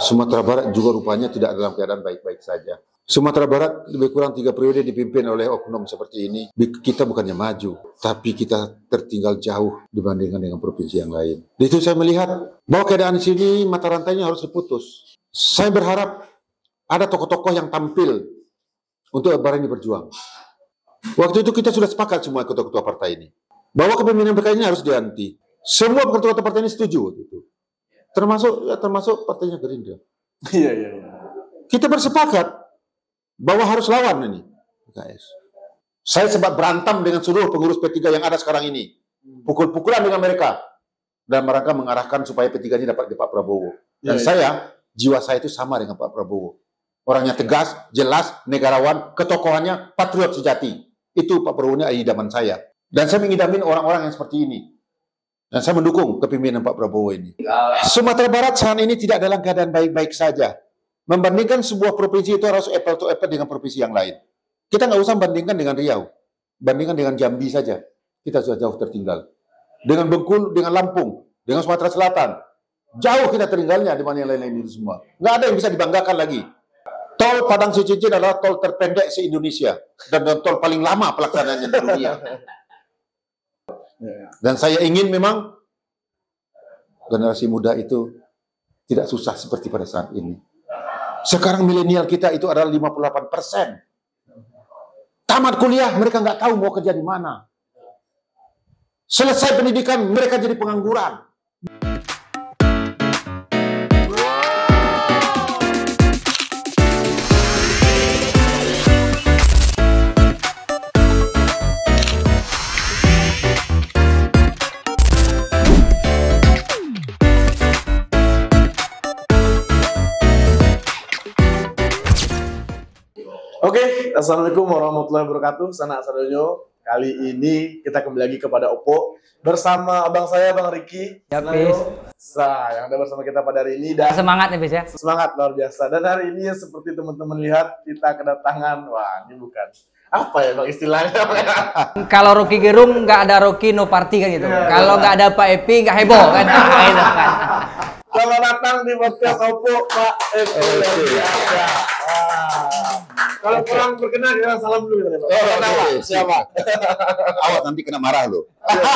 Sumatera Barat juga rupanya tidak dalam keadaan baik-baik saja. Sumatera Barat lebih kurang 3 periode dipimpin oleh oknum seperti ini. Kita bukannya maju, tapi kita tertinggal jauh dibandingkan dengan provinsi yang lain. Di itu saya melihat bahwa keadaan di sini mata rantainya harus diputus. Saya berharap ada tokoh-tokoh yang tampil untuk barang ini berjuang. Waktu itu kita sudah sepakat semua ketua-ketua partai ini bahwa kepemimpinan mereka ini harus diganti. Semua ketua-ketua partai ini setuju waktu itu. Termasuk partainya Gerindra. Iya. Kita bersepakat bahwa harus lawan ini PKS. Saya sempat berantem dengan seluruh pengurus P3 yang ada sekarang ini. Pukul-pukulan dengan mereka. Dan mereka mengarahkan supaya P3 ini dapat di Pak Prabowo. Dan jiwa saya itu sama dengan Pak Prabowo. Orangnya tegas, jelas, negarawan, ketokohannya, patriot sejati. Itu Pak Prabowo ini idaman saya. Dan saya mengidamin orang-orang yang seperti ini. Dan saya mendukung kepemimpinan Pak Prabowo ini. Sumatera Barat saat ini tidak dalam keadaan baik-baik saja. Membandingkan sebuah provinsi itu harus apple to apple dengan provinsi yang lain. Kita nggak usah bandingkan dengan Riau. Bandingkan dengan Jambi saja. Kita sudah jauh tertinggal. Dengan Bengkulu, dengan Lampung, dengan Sumatera Selatan. Jauh kita tertinggalnya dibanding yang lain-lain itu semua. Nggak ada yang bisa dibanggakan lagi. Tol Padang Cincin adalah tol terpendek se-Indonesia. Dan tol paling lama pelaksanaannya di dunia. Dan saya ingin memang generasi muda itu tidak susah seperti pada saat ini. Sekarang milenial kita itu adalah 58%. Tamat kuliah, mereka nggak tahu mau kerja di mana. Selesai pendidikan, mereka jadi pengangguran. Oke, assalamualaikum warahmatullahi wabarakatuh. Sanak sadonyo. Kali ini kita kembali lagi kepada Oppo bersama abang saya, Bang Ricky. Ya, Pis. Yang ada bersama kita pada hari ini. Dan semangat nih, Pis ya. Semangat luar biasa. Dan hari ini seperti teman-teman lihat, kita kedatangan, wah ini bukan apa ya Bang istilahnya? Kalau Rocky Gerung nggak ada Rocky no party kan gitu. Kalau nggak ada Pak Epi nggak heboh kan. Gitu kan. Selamat datang di podcast Oppo, Pak Epi. Kalau kurang berkenan, kita salam dulu. Siapa? Awas nanti kena marah loh.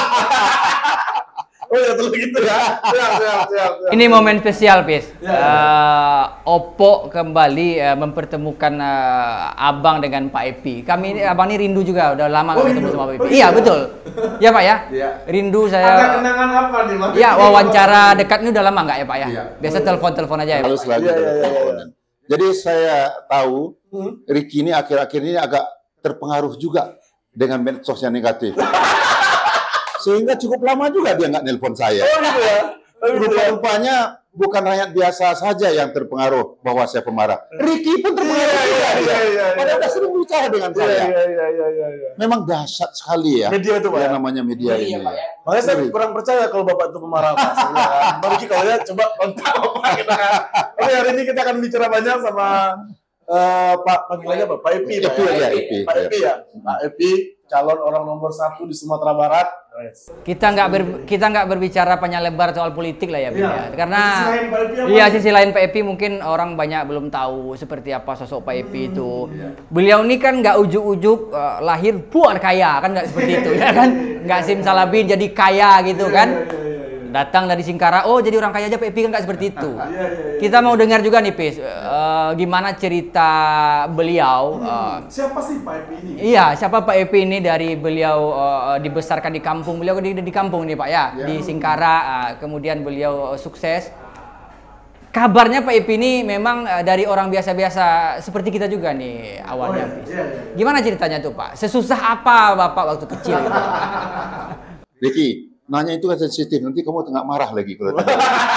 Oh ya, terus gitu ya. Siap. Ini momen spesial, Pis. Oppo kembali mempertemukan Abang dengan Pak Epi. Kami ini, Abang ini rindu juga, udah lama nggak ketemu sama Pak Epi. Iya, betul. Ya Pak ya? Iya. Rindu saya. Ada kenangan apa nih, Mas? Iya, wawancara dekat ini udah lama nggak ya Pak ya? Iya. Biasa telepon-telepon aja ya Pak? Harus lagi teleponan. Jadi saya tahu Ricky ini akhir-akhir ini agak terpengaruh juga dengan medsos yang negatif. Sehingga cukup lama juga dia nggak nelpon saya. Oh gitu ya? Rupa-rupanya bukan rakyat biasa saja yang terpengaruh bahwa saya pemarah. Ricky pun terpengaruh juga. Padahal sudah sering bicara dengan saya. Iya. Memang dahsyat sekali ya. Media itu Pak. Yang namanya media ini. Pak ya. Makanya saya kurang percaya kalau Bapak itu pemarah Pak. Bang Ricky kalau ya coba kontak Bapak kita. Oke, hari ini kita akan bicara banyak sama Pak panggilannya apa? Pak Epi. Pak Epi ya. Pak Epi calon orang nomor 1 di Sumatera Barat. Kita nggak berbicara panjang lebar soal politik lah ya, Iya. Karena sisi lain Pak Epi mungkin orang banyak belum tahu seperti apa sosok Pak Epi itu. Beliau ini kan nggak ujuk-ujuk lahir buan kaya kan, nggak seperti itu ya kan, nggak simsalabim jadi kaya gitu kan. Datang dari Singkara, oh jadi orang kaya aja Pak Epi kan nggak seperti itu. Kita mau dengar juga nih Pis, gimana cerita beliau. Siapa sih Pak Epi ini? Iya, siapa Pak Epi ini dari beliau dibesarkan di kampung. Beliau di kampung nih Pak ya, di Singkara. Kemudian beliau sukses. Kabarnya Pak Epi ini memang dari orang biasa-biasa seperti kita juga nih awalnya. Gimana ceritanya tuh Pak? Sesusah apa Bapak waktu kecil? Ricky, nanya itu kan sensitif. Nanti kamu tengah marah lagi kalau tanya.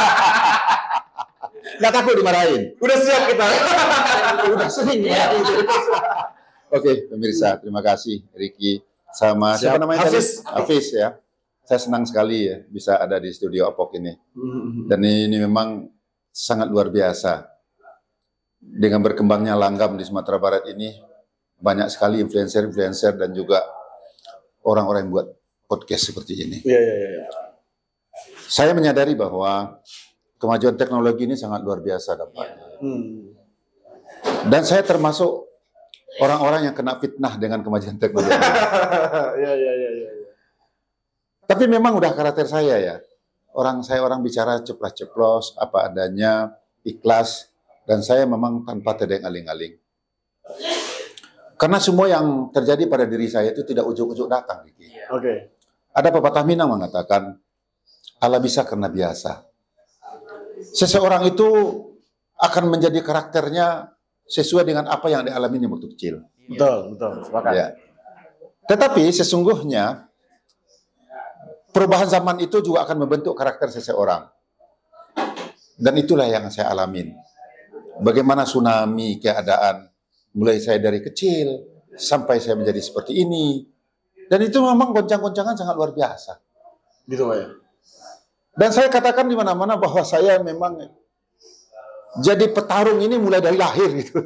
Nggak takut dimarahin. Udah siap kita. Udah sering ya. Oke, pemirsa, terima kasih Ricky sama siapa namanya tadi? Hafiz ya. Saya senang sekali ya bisa ada di studio Opok ini. Dan ini memang sangat luar biasa. Dengan berkembangnya langgam di Sumatera Barat ini, banyak sekali influencer-influencer dan juga orang-orang yang buat podcast seperti ini. Iya. Saya menyadari bahwa kemajuan teknologi ini sangat luar biasa dampaknya. Dan saya termasuk orang-orang yang kena fitnah dengan kemajuan teknologi. Ya. Tapi memang udah karakter saya ya. Saya orang bicara ceplas-ceplos, apa adanya, ikhlas, dan saya memang tanpa tedeng aling-aling. Karena semua yang terjadi pada diri saya itu tidak ujuk-ujuk datang. Oke. Ada pepatah Minang mengatakan, Allah bisa karena biasa. Seseorang itu akan menjadi karakternya sesuai dengan apa yang dialami waktu kecil. Betul. Sepakat. Ya. Tetapi sesungguhnya perubahan zaman itu juga akan membentuk karakter seseorang. Dan itulah yang saya alamin. Bagaimana tsunami keadaan, mulai saya dari kecil, sampai saya menjadi seperti ini. Dan itu memang goncang-goncangan sangat luar biasa. Gitu Pak ya? Dan saya katakan di mana-mana bahwa saya memang jadi petarung ini mulai dari lahir gitu.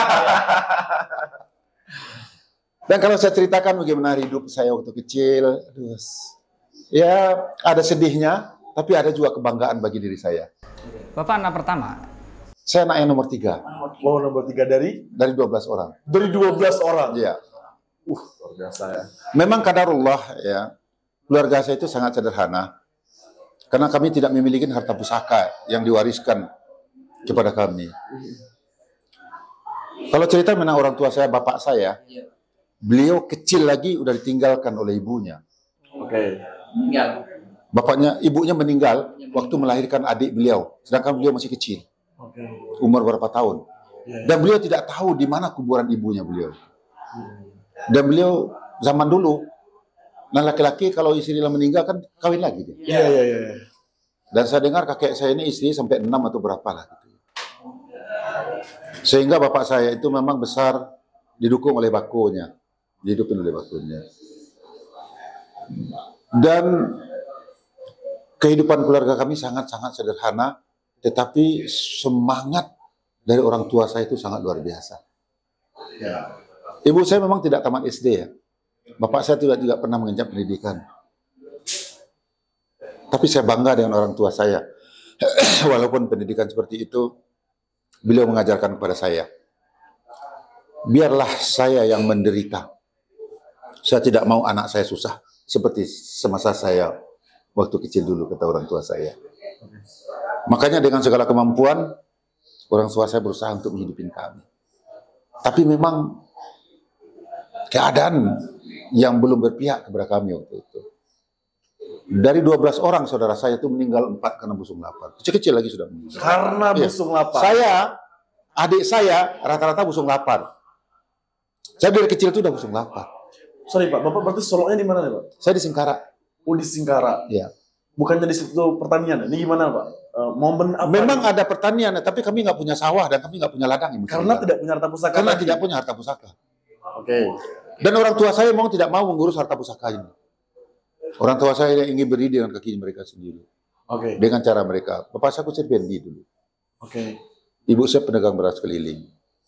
Dan kalau saya ceritakan bagaimana hidup saya waktu kecil, ya ada sedihnya, tapi ada juga kebanggaan bagi diri saya. Bapak anak pertama? Saya anak yang nomor 3. Oh, nomor 3 dari? Dari 12 orang. Dari 12 orang? Iya. Luar biasa ya. Memang qadarullah ya, keluarga saya itu sangat sederhana. Karena kami tidak memiliki harta pusaka yang diwariskan kepada kami. Kalau cerita mengenai orang tua saya, bapak saya, beliau kecil lagi udah ditinggalkan oleh ibunya. Oke. Ibunya meninggal waktu melahirkan adik beliau, sedangkan beliau masih kecil. Umur berapa tahun. Dan beliau tidak tahu di mana kuburan ibunya beliau. Dan beliau zaman dulu, nah laki-laki kalau istrinya meninggal kan kawin lagi dia. Iya. Dan saya dengar kakek saya ini istri sampai 6 atau berapa lah. Gitu. Sehingga bapak saya itu memang besar didukung oleh bakunya. Dihidupin oleh bakunya. Dan kehidupan keluarga kami sangat-sangat sederhana, tetapi semangat dari orang tua saya itu sangat luar biasa. Ya. Ibu saya memang tidak tamat SD ya. Bapak saya juga tidak pernah mengenyam pendidikan. Tapi saya bangga dengan orang tua saya. Walaupun pendidikan seperti itu, beliau mengajarkan kepada saya. Biarlah saya yang menderita. Saya tidak mau anak saya susah. Seperti semasa saya waktu kecil dulu, kata orang tua saya. Makanya dengan segala kemampuan, orang tua saya berusaha untuk menghidupin kami. Tapi memang keadaan yang belum berpihak kepada kami waktu itu. Dari 12 orang saudara saya itu meninggal 4 karena busung lapar. Kecil-kecil lagi sudah meninggal. Karena busung lapar. Adik saya rata-rata busung lapar. Saya dari kecil itu udah busung lapar. Sorry Pak, Bapak berarti soloknya di mana nih Pak? Saya di Singkara. Oh di Singkara. Iya. Bukannya di situ pertanian. Ini gimana Pak? Momen apa? Memang ada pertanian, tapi kami nggak punya sawah dan kami nggak punya ladang. Karena tidak punya harta pusaka. Karena tidak punya harta pusaka. Oke. Dan orang tua saya tidak mau mengurus harta pusaka ini. Orang tua saya yang ingin berdiri dengan kaki mereka sendiri. Oke. Dengan cara mereka. Bapak saya kusir bendi dulu. Oke. Ibu saya pedagang beras keliling.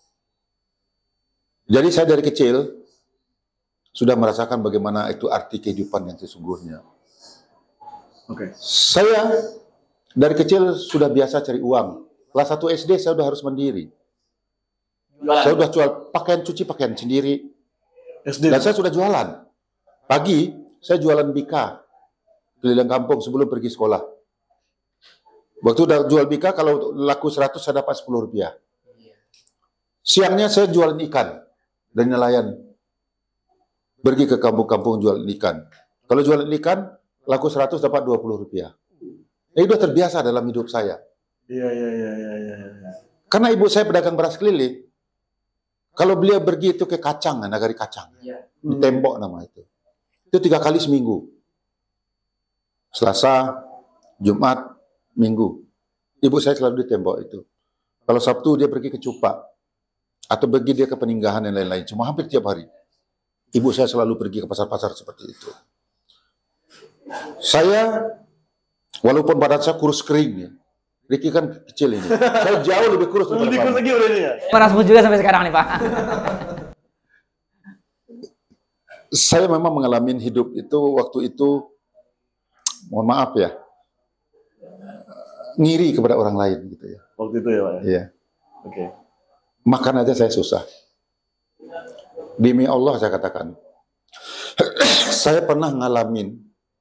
Jadi saya dari kecil sudah merasakan bagaimana itu arti kehidupan yang sesungguhnya. Oke. Saya dari kecil sudah biasa cari uang. Kelas 1 SD saya sudah harus mandiri. Saya sudah jual cuci pakaian sendiri. SD. Dan saya sudah jualan. Pagi saya jualan bika keliling kampung sebelum pergi sekolah. Waktu udah jual bika, kalau laku 100 saya dapat 10 rupiah. Siangnya saya jualan ikan dari nelayan. Pergi ke kampung-kampung jualan ikan. Kalau jualan ikan, laku 100 dapat 20 rupiah. Itu sudah terbiasa dalam hidup saya. Iya. Karena ibu saya pedagang beras keliling. Kalau beliau pergi itu ke Kacang, Nagari Kacang. Di Tembok nama itu. Itu 3 kali seminggu. Selasa, Jumat, Minggu. Ibu saya selalu di Tembok itu. Kalau Sabtu dia pergi ke Cupak. Atau pergi dia ke Peninggahan dan lain-lain. Cuma hampir tiap hari. Ibu saya selalu pergi ke pasar-pasar seperti itu. Saya, walaupun badan saya kurus kering ya. Ricky kan kecil ini. Saya jauh lebih kurus. Lebih kurus lagi udah ini ya? Merasmus juga sampai sekarang nih Pak. Saya memang mengalami hidup itu waktu itu, mohon maaf ya, ngiri kepada orang lain gitu ya. Waktu itu ya Pak ya? Iya. Oke. Makan aja saya susah. Demi Allah saya katakan. Saya pernah ngalamin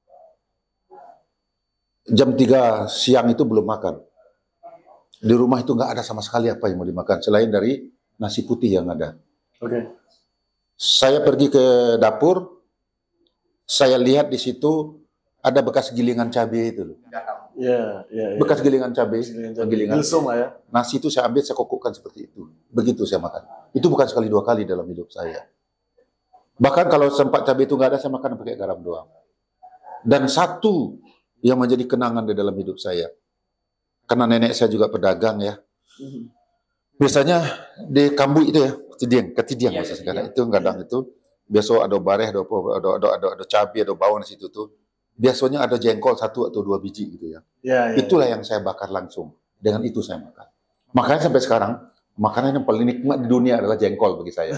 jam 3 siang itu belum makan. Di rumah itu nggak ada sama sekali apa yang mau dimakan selain dari nasi putih yang ada. Oke. Saya pergi ke dapur, saya lihat di situ ada bekas gilingan cabai itu. Iya. Bekas gilingan cabai, gilingan lah ya. Nasi itu saya ambil, saya kokokkan seperti itu. Begitu saya makan. Itu bukan sekali 2 kali dalam hidup saya. Bahkan kalau sempat cabai itu nggak ada, saya makan pakai garam doang. Dan satu yang menjadi kenangan di dalam hidup saya, karena nenek saya juga pedagang ya. Biasanya di Kambu itu ya, ketidiang bahasa sekarang itu kadang itu biasa ada bareh, ada cabai, ada bawang di situ tuh. Biasanya ada jengkol 1 atau 2 biji gitu ya. Itulah yang saya bakar langsung. Dengan itu saya makan. Makanya sampai sekarang makanan yang paling nikmat di dunia adalah jengkol bagi saya.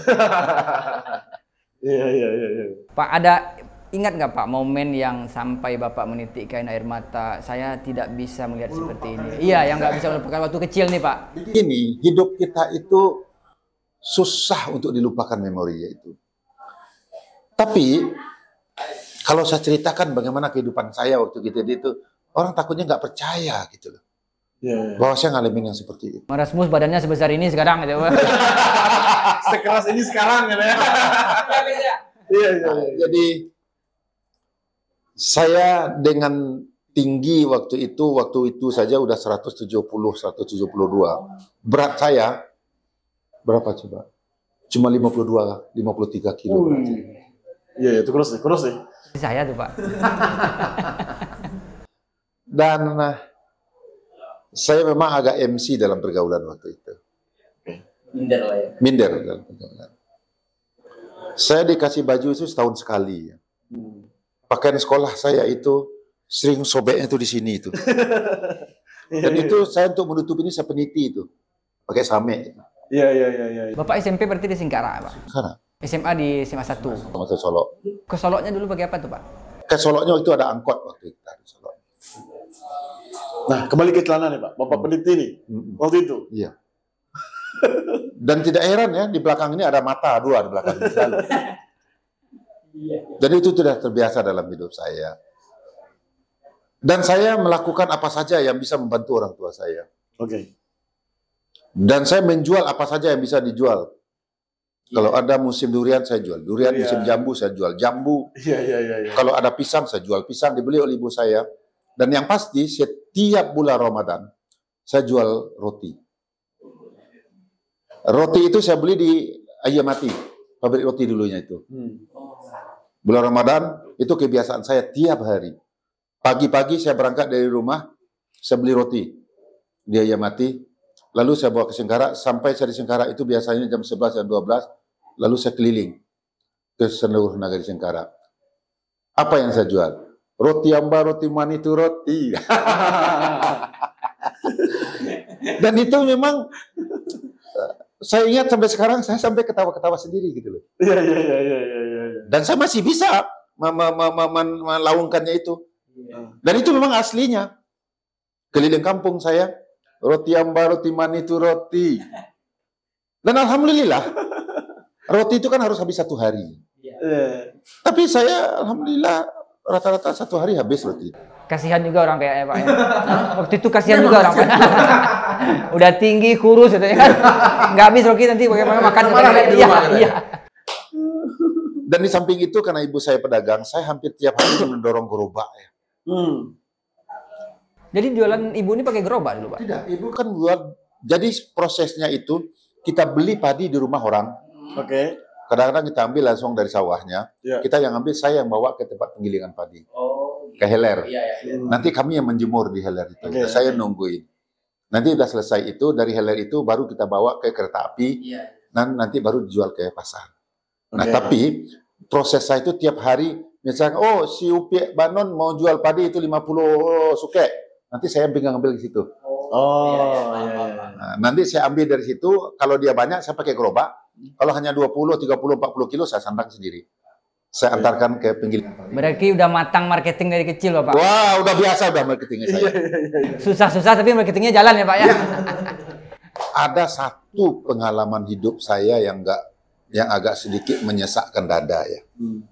Iya. Pak, ada ingat nggak Pak momen yang sampai Bapak menitikkan air mata, saya tidak bisa melihat seperti ini? Iya, yang nggak bisa melupakan waktu kecil nih Pak. Ini hidup kita itu susah untuk dilupakan memorinya itu. Tapi kalau saya ceritakan bagaimana kehidupan saya waktu itu, orang takutnya nggak percaya gitu loh. Bahwa saya ngalamin yang seperti itu. Rasmus badannya sebesar ini sekarang gitu Pak. Sekeras ini sekarang gitu ya. Iya. Jadi saya dengan tinggi waktu itu saja udah 172. Berat saya berapa coba? Cuma 53 kilo. Iya, itu kurus nih. Saya tuh Pak. Dan saya memang agak MC dalam pergaulan waktu itu. Minder lah ya. Minder dalam pergaulan. Saya dikasih baju itu setahun sekali. Pakaian sekolah saya itu sering sobeknya itu di sini itu. Dan itu saya untuk menutup ini saya peniti itu. Pakai samek. Iya. Bapak SMP berarti di Singkara Pak? Sana. SMA di SMA 1. Sama ke Solo. Ke Soloknya dulu pakai apa tuh Pak? Ke Solonya itu ada angkot waktu itu dari Solo. Nah, kembali ke celana nih Pak. Bapak peniti nih. Waktu itu. Iya. Dan tidak heran ya, di belakang ini ada mata 2 di belakang ini selalu. Dan itu sudah terbiasa dalam hidup saya. Dan saya melakukan apa saja yang bisa membantu orang tua saya. Oke. Dan saya menjual apa saja yang bisa dijual. Kalau ada musim durian, saya jual durian. Musim jambu, saya jual jambu. Iya. Kalau ada pisang, saya jual pisang. Dibeli oleh ibu saya. Dan yang pasti, setiap bulan Ramadan, saya jual roti. Roti itu saya beli di Ayamati, pabrik roti dulunya itu. Bulan Ramadan, itu kebiasaan saya tiap hari. Pagi-pagi saya berangkat dari rumah, saya beli roti di Ayamati. Lalu saya bawa ke Singkara, sampai saya di Singkara itu biasanya jam 11 dan 12, lalu saya keliling ke seluruh negeri Singkara. Apa yang saya jual? Roti amba, roti mani itu roti. Dan itu memang saya ingat sampai sekarang, saya sampai ketawa-ketawa sendiri gitu loh. Iya. Dan saya masih bisa melaungkannya itu. Dan itu memang aslinya. Keliling kampung saya, roti amba, roti mani itu roti. Dan alhamdulillah, roti itu kan harus habis 1 hari. Tapi saya alhamdulillah rata-rata 1 hari habis roti. Kasihan juga orang kayaknya Pak ya. Waktu itu kasihan juga orang Pak. Udah tinggi, kurus gitu ya kan. Nggak habis roti nanti bagaimana makan. Iya. Dan di samping itu karena ibu saya pedagang, saya hampir tiap hari mendorong gerobak ya. Jadi jualan ibu ini pakai gerobak dulu Pak? Tidak, ibu kan buat. Jadi prosesnya itu kita beli padi di rumah orang. Oke. Kadang-kadang kita ambil langsung dari sawahnya. Kita yang ambil, saya yang bawa ke tempat penggilingan padi. Ke heler. Nanti kami yang menjemur di heler itu. Saya nungguin. Nanti udah selesai itu, dari heler itu baru kita bawa ke kereta api. Dan nanti baru dijual ke pasar. Nah, tapi proses saya itu tiap hari, misalnya, si Upi Banon mau jual padi itu 50 suke. Nanti saya ngambil di situ. Nah, nanti saya ambil dari situ, kalau dia banyak saya pakai gerobak. Kalau hanya 20, 30, 40 kilo saya sandang sendiri. saya antarkan ke pinggir. Berarti udah matang marketing dari kecil Bapak. Wah, udah biasa udah marketingnya saya. Susah-susah tapi marketingnya jalan ya Pak ya. Ada satu pengalaman hidup saya yang agak sedikit menyesakkan dada ya.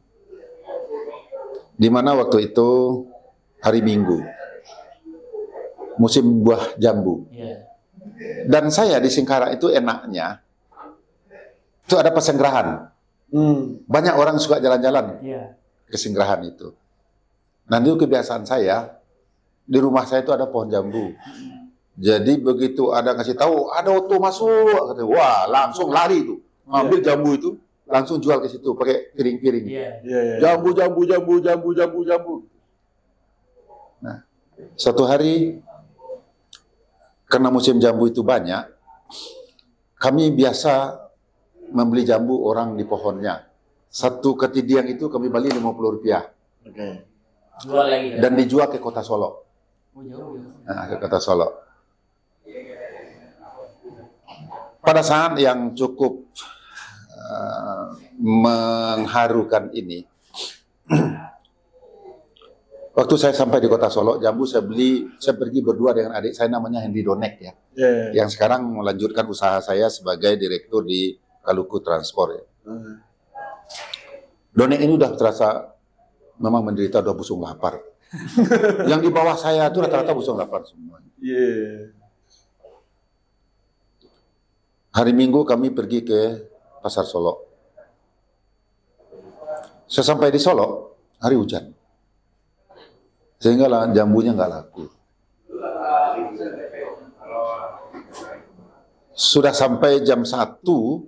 Di mana waktu itu hari Minggu, musim buah jambu. Dan saya di Singkara itu enaknya itu ada pesenggerahan. Banyak orang suka jalan-jalan ke Singgrahan itu. Nanti kebiasaan saya di rumah saya itu ada pohon jambu. Jadi begitu ada ngasih tahu ada oto masuk, wah langsung lari itu, ambil jambu itu, langsung jual ke situ pakai piring-piring. Jambu. Nah, suatu hari karena musim jambu itu banyak, kami biasa membeli jambu orang di pohonnya. Satu ketidiang itu kami beli Rp50. Jual lagi. Dan dijual ke kota Solo. Nah, ke kota Solo. Pada saat yang cukup mengharukan ini, waktu saya sampai di kota Solo, jambu saya pergi berdua dengan adik saya namanya Hendy Donek ya. Yang sekarang melanjutkan usaha saya sebagai direktur di Kaluku Transport ya. Donek ini udah terasa memang menderita, udah busung lapar. Yang di bawah saya itu rata-rata busung lapar semua. Hari Minggu kami pergi ke Pasar Solo. Saya sampai di Solo, hari hujan. Sehingga jambunya nggak laku. Sudah sampai jam 1,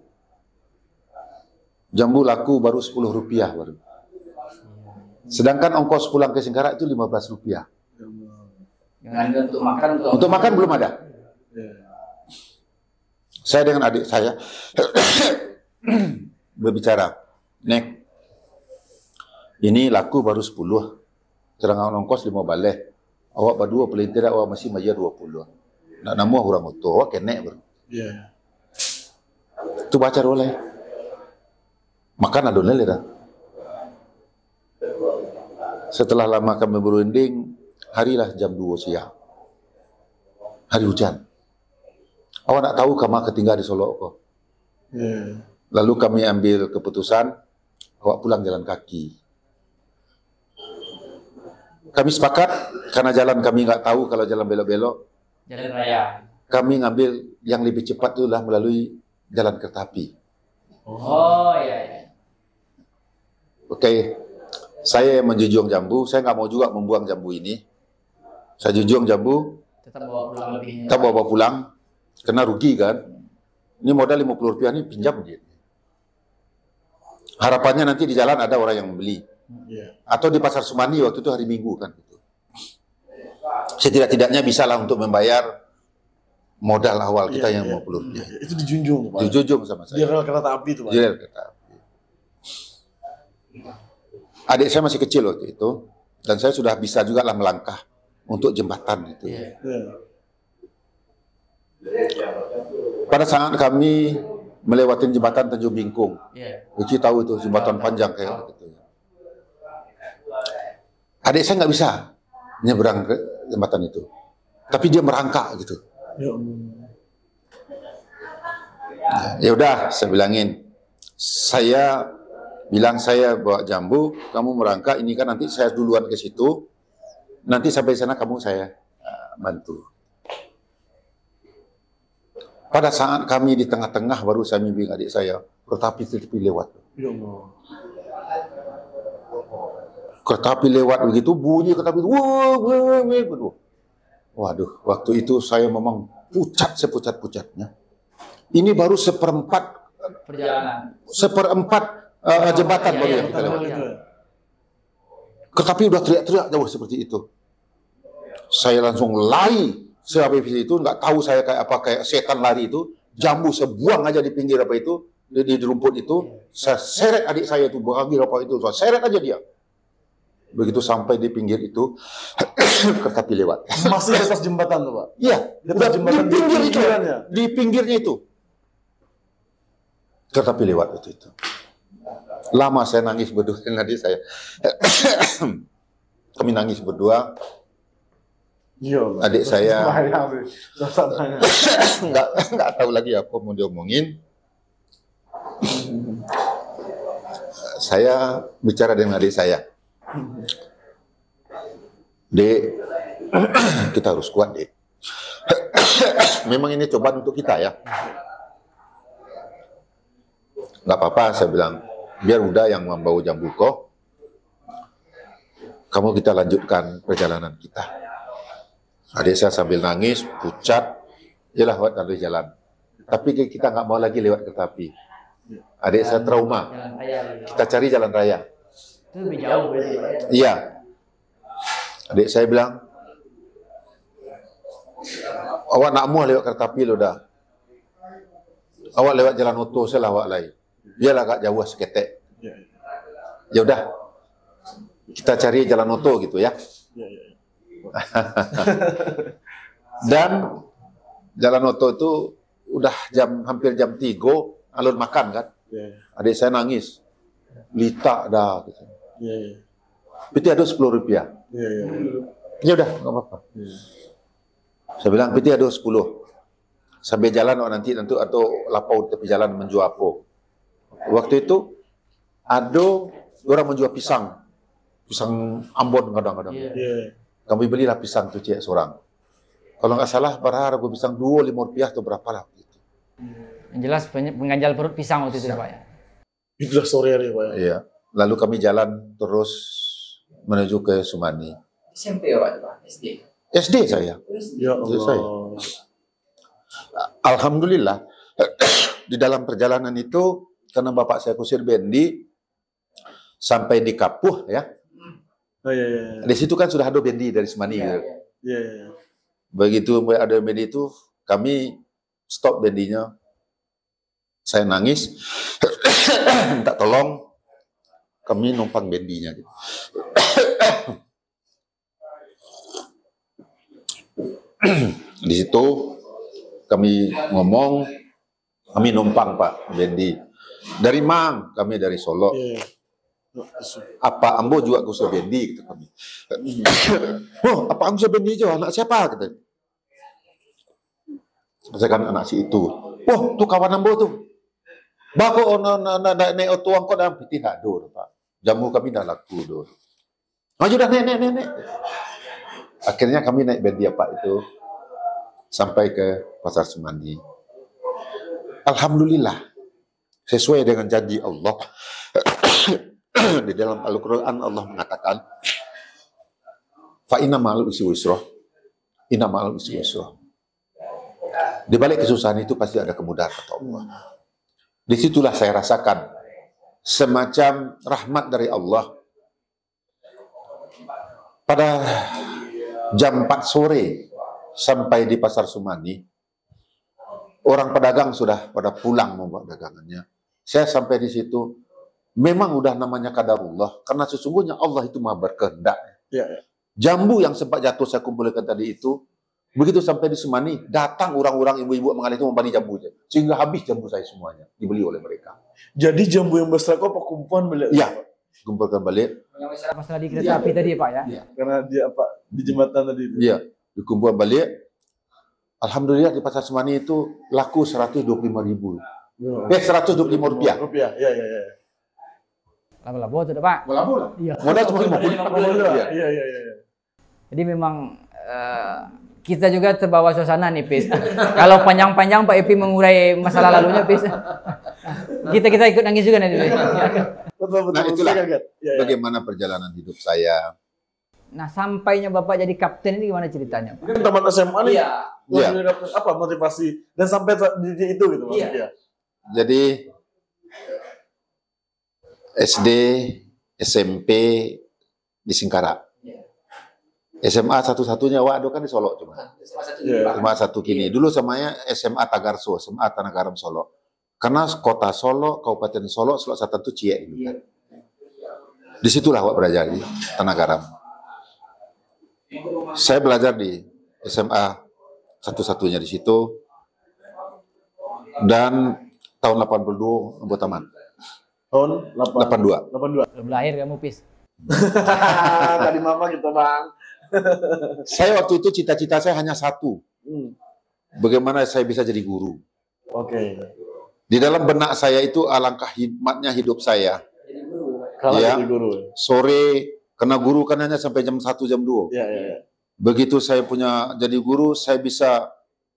jambu laku baru Rp10 baru. Sedangkan ongkos pulang ke Singkara itu Rp15. Untuk makan belum ada. Saya dengan adik saya berbicara, Nek, ini laku baru 10. Sedangkan ongkos 5 baleh. Awak berdua paling tidak awak masih bayar 20. Nak namu orang itu, awak kenek bro. Itu baca oleh. Makan adonnya lera. Setelah lama kami berunding, harilah jam 2 siang. Hari hujan. Awak nak tahu kami ketinggal di Solo kok. Lalu kami ambil keputusan, awak pulang jalan kaki. Kami sepakat, karena jalan kami nggak tahu kalau jalan belok-belok. Jalan raya. Kami ngambil yang lebih cepat itulah melalui jalan kereta api. Oh iya. Oke, saya menjunjung jambu. Saya nggak mau juga membuang jambu ini. Saya junjung jambu. Tetap bawa pulang lebihnya. Tetap bawa pulang. Kena rugi kan. Ini modal Rp50 ini pinjam dia. Harapannya nanti di jalan ada orang yang membeli. Atau di Pasar Sumani waktu itu hari Minggu kan. Setidak-tidaknya bisa lah untuk membayar modal awal kita yang Rp50. Itu dijunjung Pak. Dijunjung sama saya. Di rel kereta api itu Pak. Di rel kereta api. Adik saya masih kecil waktu itu. Dan saya sudah bisa juga lah melangkah untuk jembatan itu. Pada saat kami melewati jembatan Tanjung Bingkung. Uci tahu itu jembatan panjang kayak gitu. Adik saya nggak bisa nyebrang ke jembatan itu. Tapi dia merangkak gitu. Ya udah, saya bilangin. Saya bilang saya bawa jambu, kamu merangkak, ini kan nanti saya duluan ke situ. Nanti sampai sana kamu saya bantu. Pada saat kami di tengah-tengah baru saya bimbing adik saya, kereta api lewat. Kereta api lewat begitu, bunyi kereta api, waduh, waktu itu saya memang pucat sepucat-pucatnya. Ini baru seperempat perjalanan. Jembatan baru yang kita lewati. Kereta api udah teriak-teriak jauh seperti itu. Saya langsung lari. Sehabis itu nggak tahu saya kayak setan lari itu. Jambu sebuang aja di pinggir apa itu, di rumput itu. Saya seret adik saya itu, bagi apa itu, saya seret aja dia. Begitu sampai di pinggir itu, kereta api lewat. Masih di atas jembatan tuh Pak? Iya, udah jembatan di pinggir itu. Di pinggirnya itu. Kereta api lewat itu. Lama saya nangis berdua dengan adik saya. Kami nangis berdua. Adik saya nggak tahu lagi apa mau diomongin. Saya bicara dengan adik saya. Dek, kita harus kuat, Dek. Memang ini cobaan untuk kita ya. Nggak apa-apa, saya bilang. Biar udah yang membawa jambu kok. Kamu kita lanjutkan perjalanan kita. Adik saya sambil nangis, pucat. Yalah, buat dari jalan. Tapi kita nggak mau lagi lewat kereta api. Adik saya trauma. Kita cari jalan raya. Itu lebih jauh berarti. Iya. Adik saya bilang, awak nak mau lewat kereta api lo dah. Awak lewat jalan oto saya awak lain. Biarlah agak jauh seketek. Ya udah, kita cari jalan oto gitu ya. Dan jalan oto itu udah hampir jam 3, alur makan kan. Adik saya nangis, lita dah. Gitu. Piti ada 10 rupiah. Ya udah, nggak apa-apa. Saya bilang, Piti ada 10. Sampai jalan nanti atau lapau tepi jalan menjual apa. Waktu itu ada orang menjual pisang Ambon kadang-kadang. Kami belilah pisang tu cik seorang. Kalau nggak salah berharga pisang 2-5 rupiah atau berapa lah. Gitu. Yang jelas pengganjal perut pisang waktu itu Pak ya. Itulah sore hari Pak. Iya. Lalu kami jalan terus menuju ke Sumani. SMP Pak, SD. SD saya. Ya Allah. Saya. Alhamdulillah di dalam perjalanan itu karena bapak saya kusir bendi sampai di Kapuh ya. Di situ kan sudah ada bendi dari Semani. Begitu ada bendi itu kami stop bendinya. Saya nangis minta tolong, kami numpang bendinya. Di situ kami ngomong, kami numpang Pak bendi. Dari Mang, kami dari Solo. Apa Ambo juga kusir bendi gitu kami. Oh, apa Ambo bendi aja, anak siapa gitu. Saya kan anak si itu. Oh, tuh kawan Ambo tuh. Bako naik tuang kok dalam piti nak dur Pak. Jamu kami dah laku dur. Maju dah nenek. Akhirnya kami naik bendi Pak itu sampai ke Pasar Semandi. Alhamdulillah. Sesuai dengan janji Allah. Di dalam Al-Quran Allah mengatakan, fa inna ma'al usri yusra. Inna ma'al usri yusra. Di balik kesusahan itu pasti ada kemudahan kata Allah. Disitulah saya rasakan semacam rahmat dari Allah. Pada jam 4 sore sampai di Pasar Sumani, orang pedagang sudah pada pulang membawa dagangannya. Saya sampai di situ, memang udah namanya qadarullah, karena sesungguhnya Allah itu maha berkehendak. Jambu yang sempat jatuh saya kumpulkan tadi itu, begitu sampai di Semani, datang orang-orang ibu-ibu mengalir itu membeli jambu, sehingga habis jambu saya semuanya, dibeli oleh mereka. Jadi jambu yang besar kok Pak kumpulan balik? Iya, kumpulkan balik. Masalah di kereta api tadi Pak ya? Karena dia apa di jembatan tadi. Iya, dikumpulkan balik. Alhamdulillah di Pasar Semani itu laku 125.000. 125 rupiah. Iya. Labo-labo tuh Pak. Labo lah. Iya. Modal cuma 50. Iya. Jadi memang kita juga terbawa suasana nih, Pis. Kalau panjang-panjang Pak Epi mengurai masalah lalunya, Pis. Kita ikut nangis juga nanti. Betul. Nah itulah bagaimana perjalanan hidup saya. Nah sampainya Bapak jadi kapten ini gimana ceritanya? Mungkin teman SMA nih. Iya. Apa motivasi dan sampai di itu gitu maksudnya. Jadi SD, SMP di Singkara. SMA satu-satunya waduh kan di Solo cuma. Cuma satu kini. Dulu samanya SMA Tagarso, SMA Tanah Garam Solo. Karena kota Solo, Kabupaten Solo, satu itu Cie dulu kan. Disitulah Wak belajar di Tanah Garam. Saya belajar di SMA satu-satunya di situ. Dan tahun 82 tamat. Tahun 82. 82. Belum lahir kamu, Pis. Tadi mama gitu, Bang. Saya waktu itu cita-cita saya hanya satu. Hmm. Bagaimana saya bisa jadi guru. Oke. Di dalam benak saya itu alangkah hikmatnya hidup saya. Kalau Ya. jadi guru. Sore kena guru kan hanya sampai jam 1, jam 2. Iya. Begitu saya punya jadi guru, saya bisa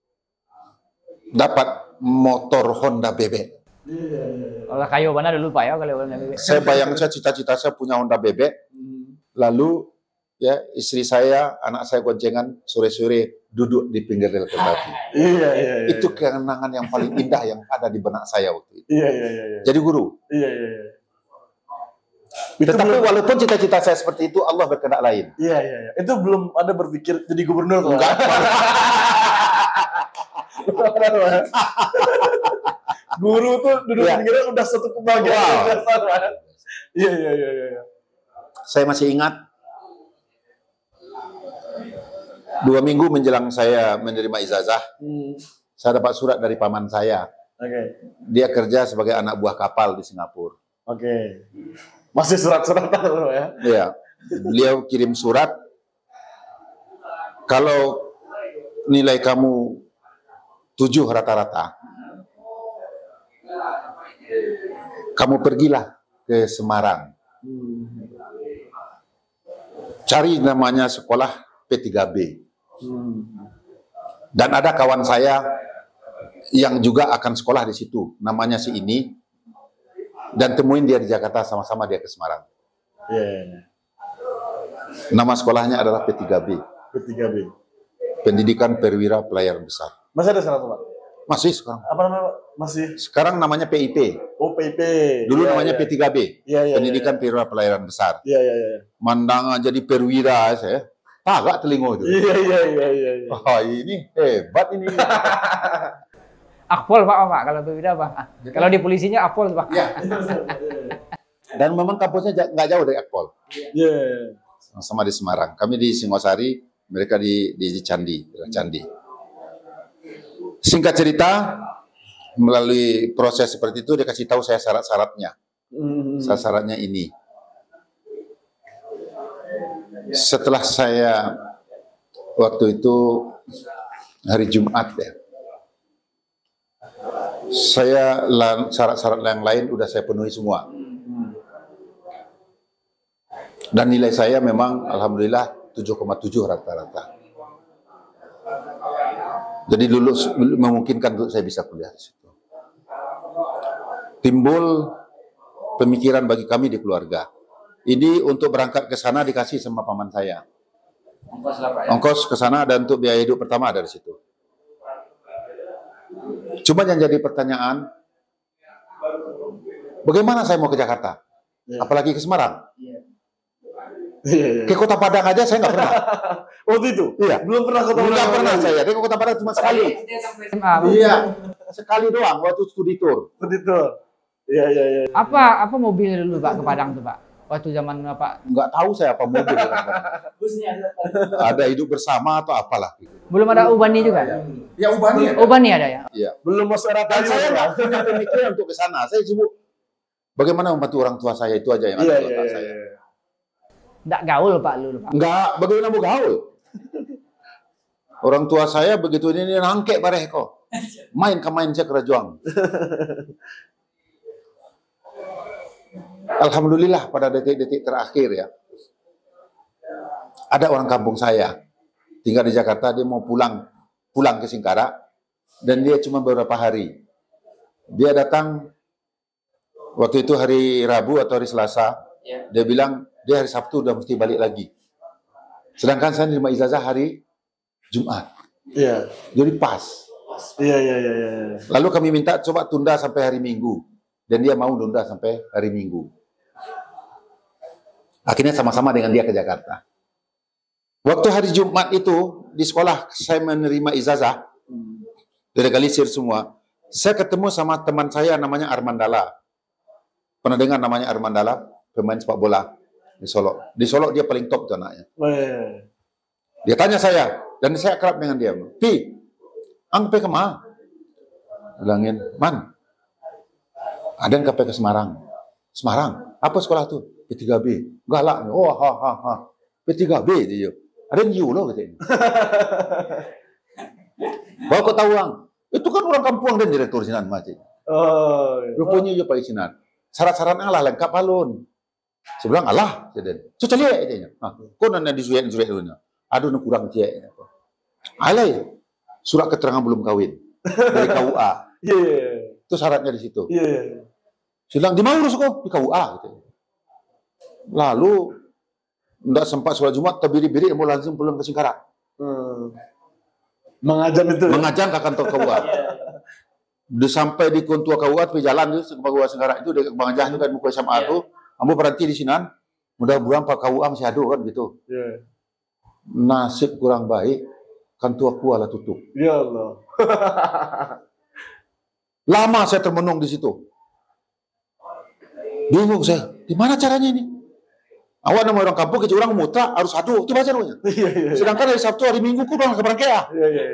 dapat motor Honda Bebek. Kalau kayu mana dulu Pak ya kalau Saya bayangkan cita-cita saya punya Honda Bebek. Lalu ya istri saya, anak saya goncengan sore-sore duduk di pinggir rel kereta api. Iya. Itu kenangan yang paling indah yang ada di benak saya waktu itu. Iya. Jadi guru. Iya. Itu Tetapi belum, walaupun cita-cita saya seperti itu, Allah berkehendak lain. iya. Itu belum ada berpikir jadi gubernur tuh. Enggak. Guru tuh duduk Iya. pinggirnya udah satu kebahagiaan yang dasar, Bang. Iya. Saya masih ingat 2 minggu menjelang saya menerima ijazah, saya dapat surat dari paman saya. Oke. Dia kerja sebagai anak buah kapal di Singapura. Oke. Masih surat-suratan loh ya. Iya. Beliau kirim surat, kalau nilai kamu 7 rata-rata, kamu pergilah ke Semarang. Cari namanya sekolah P3B. Dan ada kawan saya yang juga akan sekolah di situ, namanya si ini. Dan temuin dia di Jakarta, sama-sama dia ke Semarang. Iya. Nama sekolahnya adalah P3B. P3B. Pendidikan Perwira Pelayaran Besar. Masih ada sekarang tuh, Pak? Masih sekarang. Apa namanya, Pak? Masih. Sekarang namanya PIP. Oh, PIP. Dulu Iya, namanya iya. P3B. Iya. Pendidikan Perwira Pelayaran Besar. Iya. Mandangan jadi perwira saya. Tagak telingo itu. Iya. Wah, ini hebat ini. Akpol Pak kalau berbeda Pak. Kalau di polisinya Akpol Pak. Ya. Dan memang kampusnya nggak jauh dari Akpol. Iya. Sama di Semarang. Kami di Singosari, mereka di Candi. Singkat cerita, melalui proses seperti itu dia kasih tahu saya syarat-syaratnya. Syarat-syaratnya ini. Setelah saya waktu itu hari Jumat ya, saya syarat-syarat yang lain udah saya penuhi semua. Dan nilai saya memang alhamdulillah 7,7 rata-rata. Jadi dulu memungkinkan untuk saya bisa kuliah di situ. Timbul pemikiran bagi kami di keluarga. Ini untuk berangkat ke sana dikasih sama paman saya. Ongkos ke sana dan untuk biaya hidup pertama ada di situ. Cuma yang jadi pertanyaan, bagaimana saya mau ke Jakarta? Apalagi ke Semarang? Iya. Ke Kota Padang aja saya nggak pernah. Waktu itu? Iya. Belum pernah ketemu. Nggak pernah saya. Ke Kota Padang cuma sekali. SMA. Iya. Sekali doang waktu studi tour. Begitu. Iya. Apa mobil dulu Pak ke Padang tuh Pak? Waktu zaman Pak. Nggak tahu saya apa mobil. Ada hidup bersama atau apalah. Belum ada Ubani juga? Ya ubahnya. Ubani ada ya? Iya. Belum masuk era Dan tadi. saya nggak punya pemikiran untuk ke sana. Saya sibuk bagaimana membantu orang tua saya, itu aja yang ada di otak saya. Nggak gaul Pak dulu Pak. Nggak, bagaimana mau gaul? Orang tua saya begitu ini nangkek bareh kok. Main saya kerajuang. Alhamdulillah pada detik-detik terakhir ya. Ada orang kampung saya tinggal di Jakarta, dia mau pulang ke Singkara dan dia cuma beberapa hari. Dia datang waktu itu hari Rabu atau hari Selasa. Dia bilang dia hari Sabtu udah mesti balik lagi. Sedangkan saya nerima ijazah hari Jumat. Iya. Jadi pas. Iya. Lalu kami minta coba tunda sampai hari Minggu. Dan dia mau tunda sampai hari Minggu. Akhirnya sama-sama dengan dia ke Jakarta. Waktu hari Jumat itu, di sekolah saya menerima ijazah. Dilegalisir semua. Saya ketemu sama teman saya namanya Armandala. Pernah dengar namanya Armandala? Pemain sepak bola di Solo. Di Solo dia paling top tuh anaknya. Dia tanya saya, dan saya akrab dengan dia. Pi, ang pe kemana? Bilangin, man, ada yang ke Semarang. Semarang. Apa sekolah tuh? P3B. Galak. Oh, P3B dia. Ada new loh katanya. Bawa ke Tawang. Itu kan orang kampung dan direktur sinan macam. Oh. Rupanya dia pakai sinan. Syarat-syarat Allah lengkap alun. Sebelang Allah, jadi. So cari katanya. Kau nanya disuai dulu. Aduh, nak kurang cek. Alai. Surat keterangan belum kawin dari KUA. Itu syaratnya di situ. Silang di mana urus kau? Di KUA. Gitu. Lalu tidak sempat sholat Jumat, terbiri-biri mau langsung pulang ke Singkarak. Mengajar itu. Mengajar ke kantor KUA. Sampai di kontua KUA, tapi jalan ke KUA Singkarak itu dekat Bang Jah itu kan muka SMA itu. Ambo berhenti di sini. Mudah-mudahan Pak KUA masih ada kan gitu. Nasib kurang baik, kantor KUA lah tutup. Ya Allah. Lama saya termenung di situ. Bingung saya, di mana caranya ini? Awak nama orang kampung, kecil orang mutra, harus adu, itu baca namanya. Sedangkan hari Sabtu, hari Minggu, kurang ke Berangkea.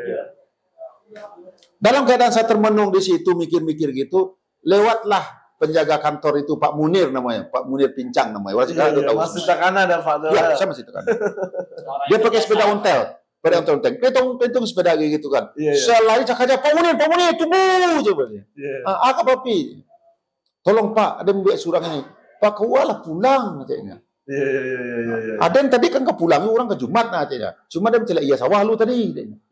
Dalam keadaan saya termenung di situ, mikir-mikir gitu, lewatlah penjaga kantor itu, Pak Munir namanya, Pak Munir Pincang namanya. Masih tekanan ada Pak. Ya, saya masih tekanan. Dia pakai sepeda ontel. Sepeda ontel. Petung sepeda gitu kan. Selain cakap Pak Munir, tunggu! Coba dia. Apa papi? Tolong Pak, ada membuat surat ini. Pak KUA pulang katanya. Ada yang tadi kan kepulangi orang ke Jumat katanya. Cuma dia mencela iya sawah lu tadi.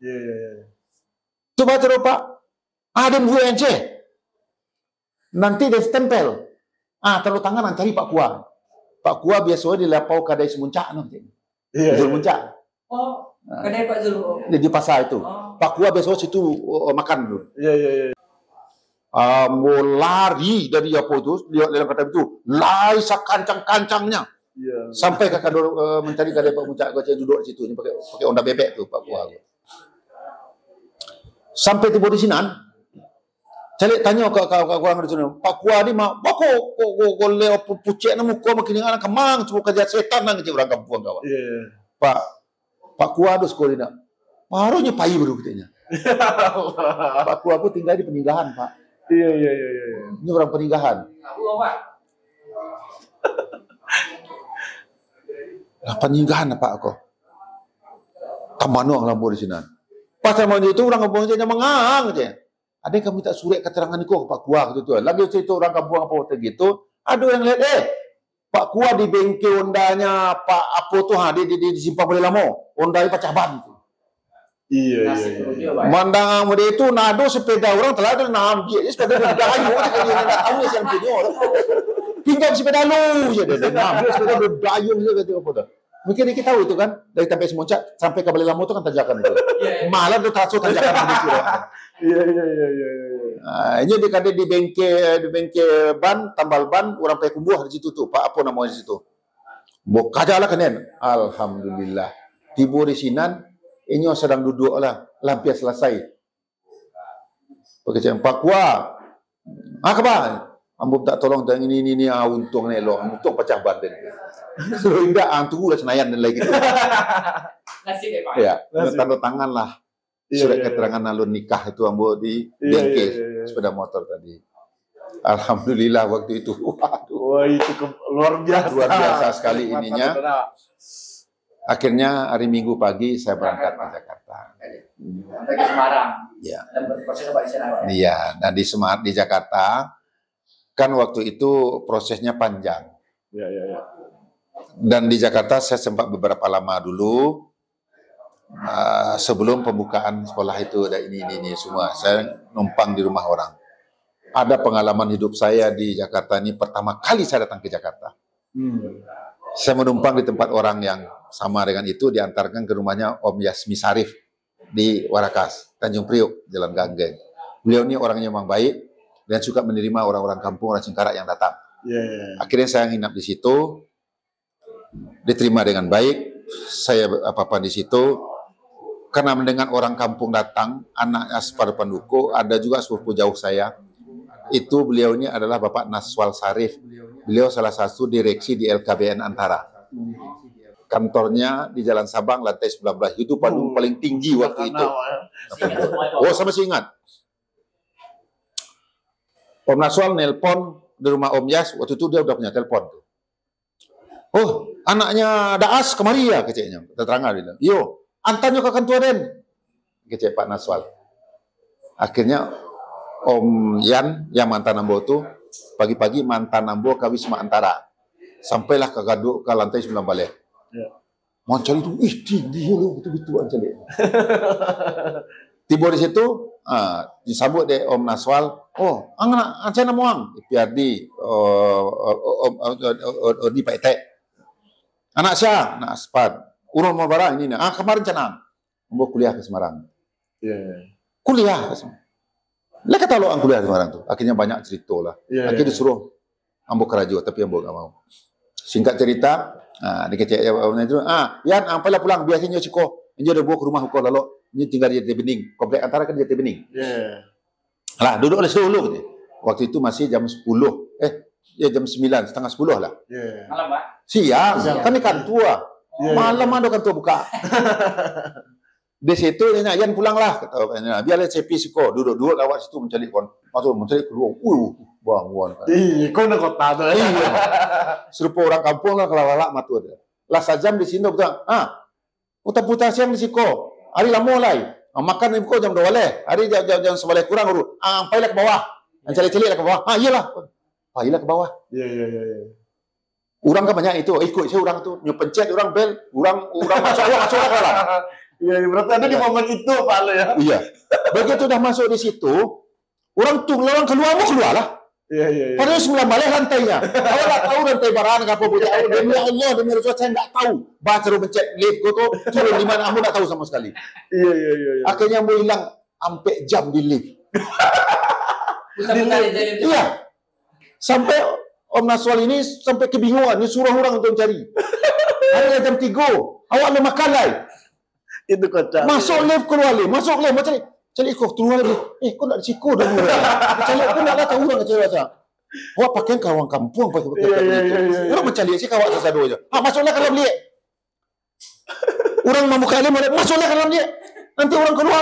Coba terus Pak. Ada yang buat NC. Nanti dia stempel. Taruh tangan cari Pak KUA. Pak KUA biasanya di lapau kadai semuncak katanya. Zul Muncak. Oh, kadai Pak Zul. Di pasar itu. Pak KUA biasanya situ makan dulu. Mau lari dari apa itu, lihat dalam kata itu, lari sekancang-kancangnya, sampai ke kantor mencari kadai Pak Muncak, gue duduk di situ, ini pakai Honda bebek tuh Pak KUA. Sampai tiba di sini, cari tanya ke orang di sini, Pak KUA ni mah, kok leo pucet na muka makin yang anak kemang, cuma kerja setan nang orang kampung kawan. Pak KUA tu sekolah ni, barunya payi baru katanya. Pak KUA aku tinggal di peninggahan Pak. Ini orang peninggahan. Peninggahan apa aku? Kamano lampu di sini. Pas sama itu orang kampung saja mengang aja. Ada yang minta surat keterangan itu ke Pak KUA gitu. Lagi cerita orang kampung apa gitu. Ada yang lihat Pak KUA di bengkel Hondanya Pak Apo tuh di simpang boleh lama. Honda pecah ban itu. Mandang dia itu nado sepeda orang telah ada ambil sepeda dia dayu aja kalau dia tahu dia yang punya pinjam sepeda lu je dia ambil sepeda dayu je kata apa dah mungkin kita tahu itu kan dari sampai Semuncak sampai ke Balai Lamu itu kan tanjakan itu malah tu tanjakan begitu ini di bengkel ban tambal ban orang pakai kumbuh di situ tuh Pak apa namanya di situ bokajalah kenen alhamdulillah tiba di sinan ini sedang duduk lah, lampias selesai. Pakai Pak KUA. Apa? Ambo tak tolong dan ini untung nelo, untung pecah ban den. So indah tunggu lah Senayan dan lagi. Nasib Pak. Ya, tanda tangan lah. Surat keterangan alun nikah itu ambo di bengkel sepeda motor tadi. Alhamdulillah waktu itu. Wah, itu luar biasa. Luar biasa sekali ininya. Akhirnya hari Minggu pagi saya berangkat ke Jakarta. Sampai ke Semarang. Ya. Dan berproses apa di sana, Pak? Iya, dan di Jakarta kan waktu itu prosesnya panjang. Dan di Jakarta saya sempat beberapa lama dulu sebelum pembukaan sekolah itu ada ini semua. Saya numpang di rumah orang. Ada pengalaman hidup saya di Jakarta ini pertama kali saya datang ke Jakarta. Saya menumpang di tempat orang yang sama dengan itu, diantarkan ke rumahnya Om Yasmi Sarif di Warakas, Tanjung Priok, Jalan Ganggeng. Beliau ini orangnya memang baik dan suka menerima orang-orang kampung, orang Singkarak yang datang. Akhirnya saya nginap di situ, diterima dengan baik. Saya apa-apa di situ, karena mendengar orang kampung datang, anaknya separuh penduku, ada juga sepupu jauh saya. Itu beliau ini adalah Bapak Naswal Sarif. Beliau salah satu direksi di LKBN Antara. Kantornya di Jalan Sabang, lantai 19. Itu paling tinggi waktu itu. Oh, saya masih ingat. Om Naswal nelpon di rumah Om Yas, waktu itu dia udah punya telepon tuh. Oh, anaknya Daas kemari ya, keceknya. Terangah dia bilang, yo, antarnya ke kantor Den. Kecek Pak Naswal. Akhirnya Om Yan, yang mantan Ambo tuh, pagi-pagi mantan Ambo ke Wisma Antara. Sampailah ke gaduk ke lantai 9 balik. Ya. Mau cari itu, tinggi lu, betul-betul cari. Tiba di situ, disambut deh Om Naswal. Oh, anak saya namuang. PRD, di Pak Etek. Anak saya, anak Aspat. Urun mau barang ini. Kemarin cenang. Ambo kuliah ke Semarang. Kuliah ke Semarang. Lah kata lo kuliah ke Semarang tuh. Akhirnya banyak cerita lah. Akhirnya disuruh Ambo kerajo, tapi Ambo gak mau. Singkat cerita, dia kecek itu, Yan, ampailah pulang. Biasanya Ciko. Ini udah bawa ke rumah hukum lalu. Ini tinggal di Jati Bening. Komplek Antara kan di Jati Bening. Lah, duduk oleh dulu. Waktu itu masih jam 10. Jam 9, setengah 10 lah. Malam, Pak? Siang. Kan ikan tua. Malam ada kan tua buka. Di situ dia Yan pulanglah, kata biarlah cepi Siko. Duduk awak situ mencari kon. Masuk mencari keluar. Bangun. Kau nak kota tu. Serupa orang kampung lah kalau lalak matu dia. Lah sajam di sini betul. Putar-putar siang di Siko. Hari lama lai. Makan ni kau jam 2 boleh. Hari jam 11 kurang baru. Ampailah ke bawah. Celik-celik ke bawah. Iyalah. Apalah ke bawah. Ya. Orang kan banyak itu. Ikut saya orang tu. Nyu pencet orang bel. Orang masuk lah. Iya, berarti ada di momen itu Pak Lo ya. Iya. Begitu dah masuk di situ, orang keluar lah. Iya. Padahal 9 balik lantainya. Awak tak tahu lantai barang apa pun. Demi Allah, demi Rasul saya enggak tahu. Baca mencet lift tu turun di mana, aku enggak tahu sama sekali. Iya. Akhirnya mau hilang sampai jam di lift. Iya. Sampai Om Naswal ini sampai kebingungan, ini suruh orang untuk mencari. Hari jam 3, awak ada makan lah. Itu kocak. Masuk lift keluar lift, masuk lift macam ni. Cari kau keluar lift. Kau nak di siku dah mula. Cari kau nak tahu orang cari macam. Awak pakai kawang kampung pakai. Orang mencari sih kawak sesado aja. Masuklah ke dalam lift. Orang mau buka lift, masuklah ke dalam lift. Nanti orang keluar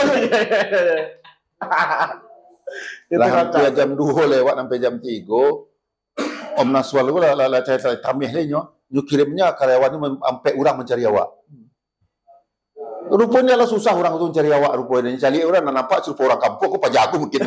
Lah jam 2 lewat sampai jam 3. Om Naswal tu lah saya tamih lainnya. Nyu kirimnya karyawan ni sampai orang mencari awak. Rupanya lah susah orang tu mencari awak rupanya. Cari orang nampak serupa orang kampung, aku pajago mungkin.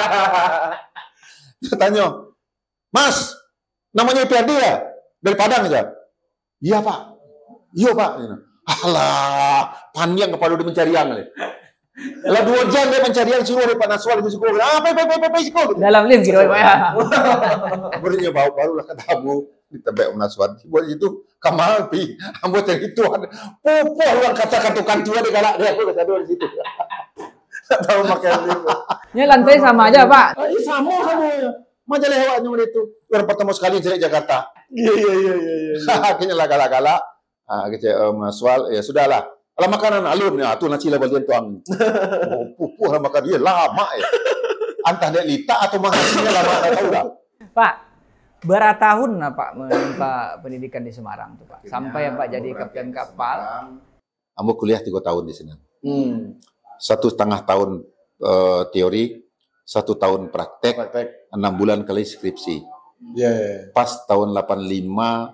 Saya tanya, Mas, namanya PRD ya? Dari Padang aja? Iya Pak. Iya Pak. Alah, panjang kepala dia mencari yang. Lah 2 jam dia mencari yang suruh dari Pak Naswal di sekolah. Sekolah. Dalam lift gitu Pak ya. Barunya barulah ketemu di tempat Om Naswal. Buat itu kamar pi, ambo cari tuan. Popo orang kata-kata kantua di galak dia aku kata di situ. Tak tahu makan itu. Ini lantai sama aja Pak. Sama. Majalah hewanya itu. Orang pertama sekali dari Jakarta. Iya. Akhirnya lah galak-galak. Kecil Om Naswal, ya sudahlah. Kalau makanan alun ya, tu nasi lah balian tuang. Pupuh lah makan dia lama ya. Antah dia lita atau mahasiswa lama tak tahu dah. Pak, berapa tahun Pak menempa pendidikan di Semarang tuh Pak? Sampai Pak jadi kapten kapal. Ambo kuliah 3 tahun di sini. 1,5 tahun teori, 1 tahun praktek, 6 bulan kali skripsi. Pas tahun 85,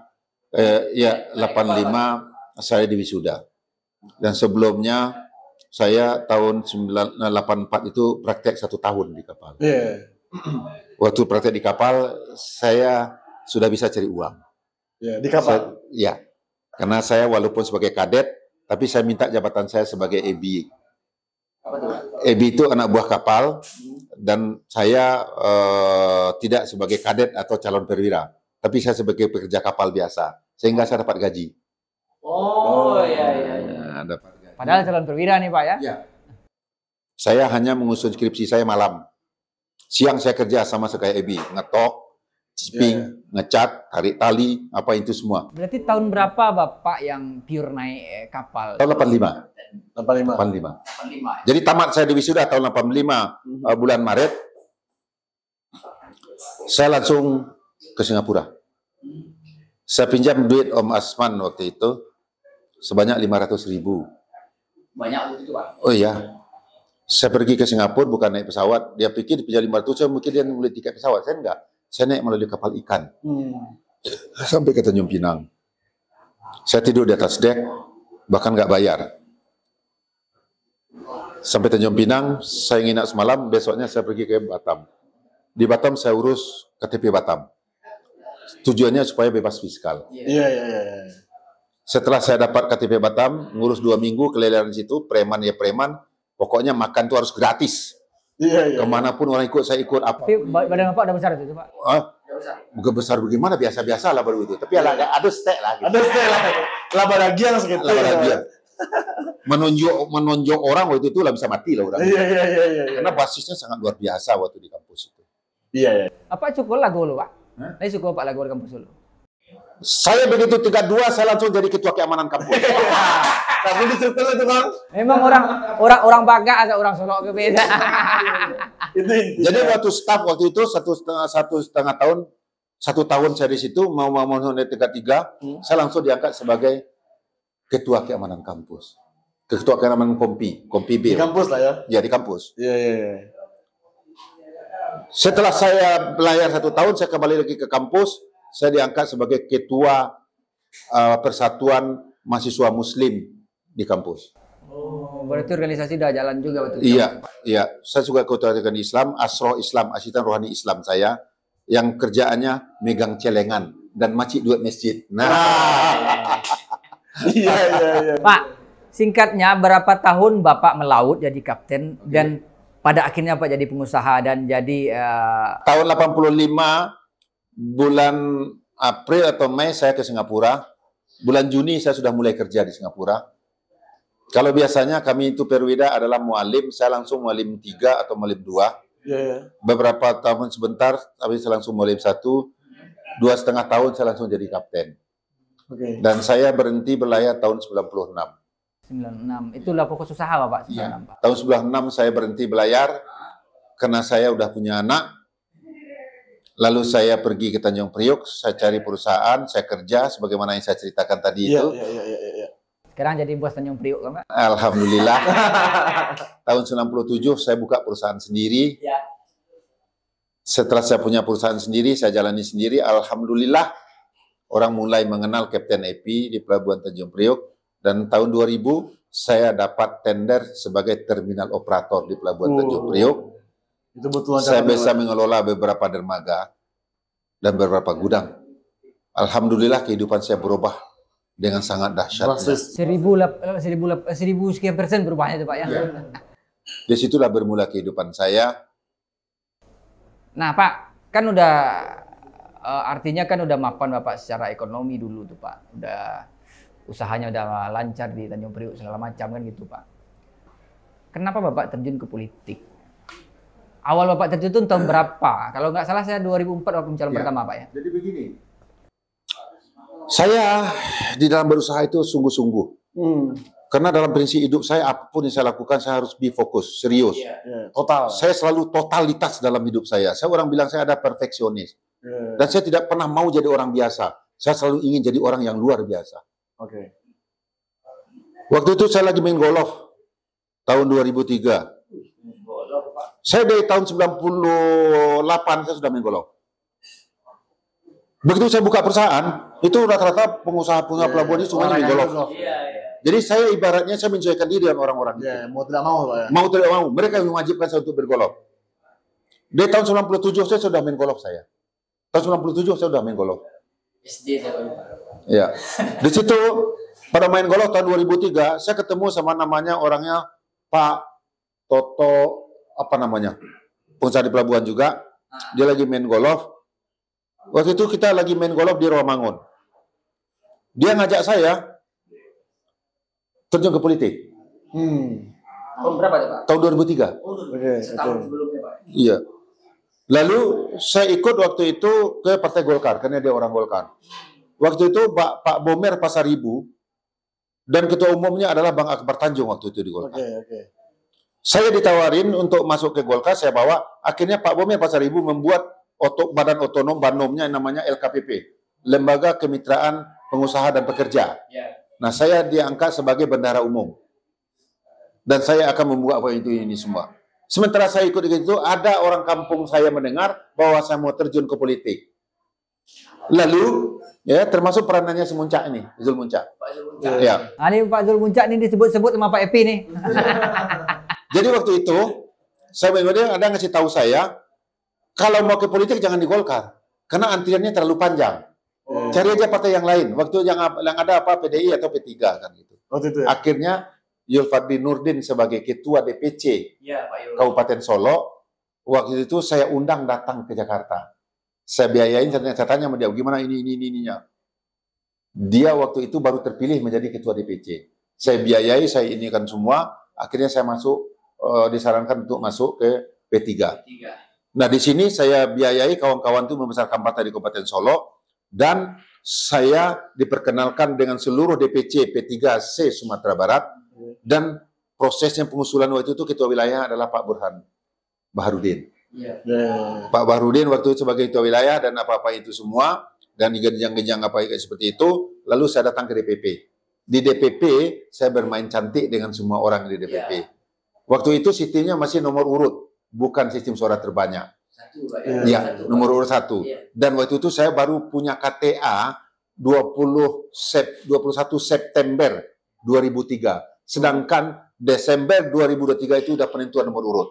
85 saya di wisuda. Dan sebelumnya saya tahun 1984 itu praktek 1 tahun di kapal. Waktu praktek di kapal saya sudah bisa cari uang. Di kapal? Karena saya walaupun sebagai kadet, tapi saya minta jabatan saya sebagai EB. Apa tuh? EB itu anak buah kapal, dan saya tidak sebagai kadet atau calon perwira, tapi saya sebagai pekerja kapal biasa, sehingga saya dapat gaji. Iya. Dapat gaji. Padahal calon perwira nih Pak ya? Iya. Saya hanya mengusun skripsi saya malam. Siang saya kerja sama sekaya EB, ngetok, chipping, ngecat, tarik tali, apa itu semua. Berarti tahun berapa Bapak yang pure naik kapal? Tahun 85. Jadi tamat saya di wisuda tahun 85 bulan Maret. Saya langsung ke Singapura. Saya pinjam duit Om Asman waktu itu sebanyak 500.000. Banyak waktu itu Pak? Oh iya. Saya pergi ke Singapura bukan naik pesawat. Dia pikir pinjam 500, mungkin dia beli tiket pesawat. Saya enggak. saya naik melalui kapal ikan. Sampai ke Tanjung Pinang. Saya tidur di atas dek, bahkan nggak bayar. Sampai Tanjung Pinang, saya nginap semalam, besoknya saya pergi ke Batam. Di Batam saya urus KTP Batam. Tujuannya supaya bebas fiskal. Iya. Setelah saya dapat KTP Batam, ngurus 2 minggu keleleran di situ, preman ya preman, pokoknya makan tuh harus gratis. Iya. Kemanapun orang ikut, saya ikut apa. Tapi badan Bapak udah besar itu, Pak? Bukan besar bagaimana, biasa-biasa lah baru itu. Tapi ada stek lah. Gitu. Ada stay lah. Laba dagiang segitu. Laba dagiang. Menonjok orang waktu itu lah bisa mati lah orang. Iya. Karena basisnya sangat luar biasa waktu di kampus itu. Iya. Apa cukup lagu lo, Pak? Ini cukup Pak lagu di kampus dulu. Saya begitu tingkat 2, saya langsung jadi ketua keamanan kampus. Tapi diceritain itu Bang. Memang orang Baga atau orang Solo beda. Itu intinya. Jadi waktu staff waktu itu satu tahun saya di situ mau naik tingkat 3, saya langsung diangkat sebagai ketua keamanan kampus. Ketua keamanan Kompi B. Di kampus lah ya. Ya di kampus. Iya. Setelah saya belayar 1 tahun, saya kembali lagi ke kampus. Saya diangkat sebagai ketua Persatuan Mahasiswa Muslim di kampus. Oh, berarti organisasi udah jalan juga waktu itu. Iya. Saya juga ketua dengan Islam, Asro Islam, Asitan Rohani Islam saya, yang kerjaannya megang celengan dan macik duit masjid. Nah. Iya. Pak, singkatnya berapa tahun Bapak melaut jadi kapten dan pada akhirnya Pak jadi pengusaha dan jadi tahun 85 bulan April atau Mei saya ke Singapura. Bulan Juni saya sudah mulai kerja di Singapura. Kalau biasanya kami itu perwira adalah mualim, saya langsung mualim 3 atau mualim 2. Iya. Beberapa tahun sebentar, tapi saya langsung mualim 1. 2,5 tahun saya langsung jadi kapten. Oke. Dan saya berhenti berlayar tahun 96. 96. Itulah fokus usaha Bapak 96, Pak. Tahun 96 saya berhenti berlayar karena saya udah punya anak. Lalu saya pergi ke Tanjung Priok, saya cari perusahaan, saya kerja sebagaimana yang saya ceritakan tadi itu. Iya. Sekarang jadi bos Tanjung Priok kan, Pak? Alhamdulillah. Tahun 97 saya buka perusahaan sendiri. Ya. Setelah saya punya perusahaan sendiri, saya jalani sendiri. Alhamdulillah orang mulai mengenal Kapten Epi di Pelabuhan Tanjung Priok. Dan tahun 2000 saya dapat tender sebagai terminal operator di Pelabuhan Tanjung Priok. Itu betul. Saya bisa mengelola beberapa dermaga dan beberapa gudang. Alhamdulillah kehidupan saya berubah dengan sangat dahsyat. 1000 sekian persen berubahnya itu Pak ya. Di situlah bermula kehidupan saya. Nah Pak, kan udah artinya kan udah mapan Bapak secara ekonomi dulu tuh Pak. Udah usahanya udah lancar di Tanjung Priok segala macam kan gitu Pak. Kenapa Bapak terjun ke politik? Awal Bapak terjun tahun berapa? Kalau nggak salah saya 2004 waktu mencalon pertama Pak ya. Jadi begini, saya di dalam berusaha itu sungguh-sungguh. Karena dalam prinsip hidup saya, apapun yang saya lakukan, saya harus be fokus, serius. Total. Saya selalu totalitas dalam hidup saya. Saya orang bilang saya ada perfeksionis. Dan saya tidak pernah mau jadi orang biasa. Saya selalu ingin jadi orang yang luar biasa. Oke. Waktu itu saya lagi main golf. Tahun 2003. Saya dari tahun 98 saya sudah main golf. Begitu saya buka perusahaan, itu rata-rata pengusaha-pengusaha pelabuhan itu semuanya main golf. Jadi saya ibaratnya saya menyesuaikan diri dengan orang-orang itu. Mau tidak mau Pak ya. Mau tidak mau, mereka yang mewajibkan saya untuk bergolf. Dari tahun 97 saya sudah main golf saya. Tahun 97 saya sudah main golf. SD saya baru. Ya. Di situ pada main golf tahun 2003 saya ketemu sama namanya orangnya Pak Toto apa namanya? Pengusaha di pelabuhan juga. Dia lagi main golf. Waktu itu kita lagi main golf di Rawamangun. Dia ngajak saya terjun ke politik. Tahun berapa tuh Pak? Tahun 2003. Setahun sebelumnya Pak. Iya. Lalu saya ikut waktu itu ke Partai Golkar karena dia orang Golkar. Waktu itu Pak Bomer Pasaribu dan ketua umumnya adalah Bang Akbar Tanjung waktu itu di Golkar. Saya ditawarin untuk masuk ke Golkar, saya bawa. Akhirnya Pak Bomer Pasaribu membuat badan otonom Banomnya namanya LKPP, Lembaga Kemitraan Pengusaha dan Pekerja. Nah, saya diangkat sebagai bendahara umum. Dan saya akan membuat apa itu ini semua. Sementara saya ikut itu, ada orang kampung saya mendengar bahwa saya mau terjun ke politik. Lalu, ya termasuk peranannya si Muncak ini, Zul Muncak. Ya. Ini Pak Zul Muncak ini disebut-sebut sama Pak Epi nih. Jadi waktu itu, saya ada ngasih tahu saya, kalau mau ke politik jangan di Golkar, karena antriannya terlalu panjang. Cari aja partai yang lain. Waktu yang ada apa PDI atau P3 kan gitu. Waktu itu ya? Akhirnya Yulfadli Nurdin sebagai ketua DPC Kabupaten Solo, waktu itu saya undang datang ke Jakarta. Saya biayain, saya tanya sama dia, gimana ininya. Dia waktu itu baru terpilih menjadi ketua DPC. Saya biayai, saya inikan semua. Akhirnya saya masuk, disarankan untuk masuk ke P3. Nah di sini saya biayai kawan-kawan itu membesarkan partai di Kabupaten Solo, dan saya diperkenalkan dengan seluruh DPC P3C Sumatera Barat, dan prosesnya pengusulan waktu itu ketua wilayah adalah Pak Burhan Baharudin. Pak Baharudin waktu itu sebagai ketua wilayah dan apa-apa itu semua, dan genjang-genjang apa seperti itu, lalu saya datang ke DPP. Di DPP saya bermain cantik dengan semua orang di DPP. Waktu itu sistemnya masih nomor urut, bukan sistem suara terbanyak. Nomor urut 1. Dan waktu itu saya baru punya KTA 21 September 2003. Sedangkan Desember 2023 itu udah penentuan nomor urut.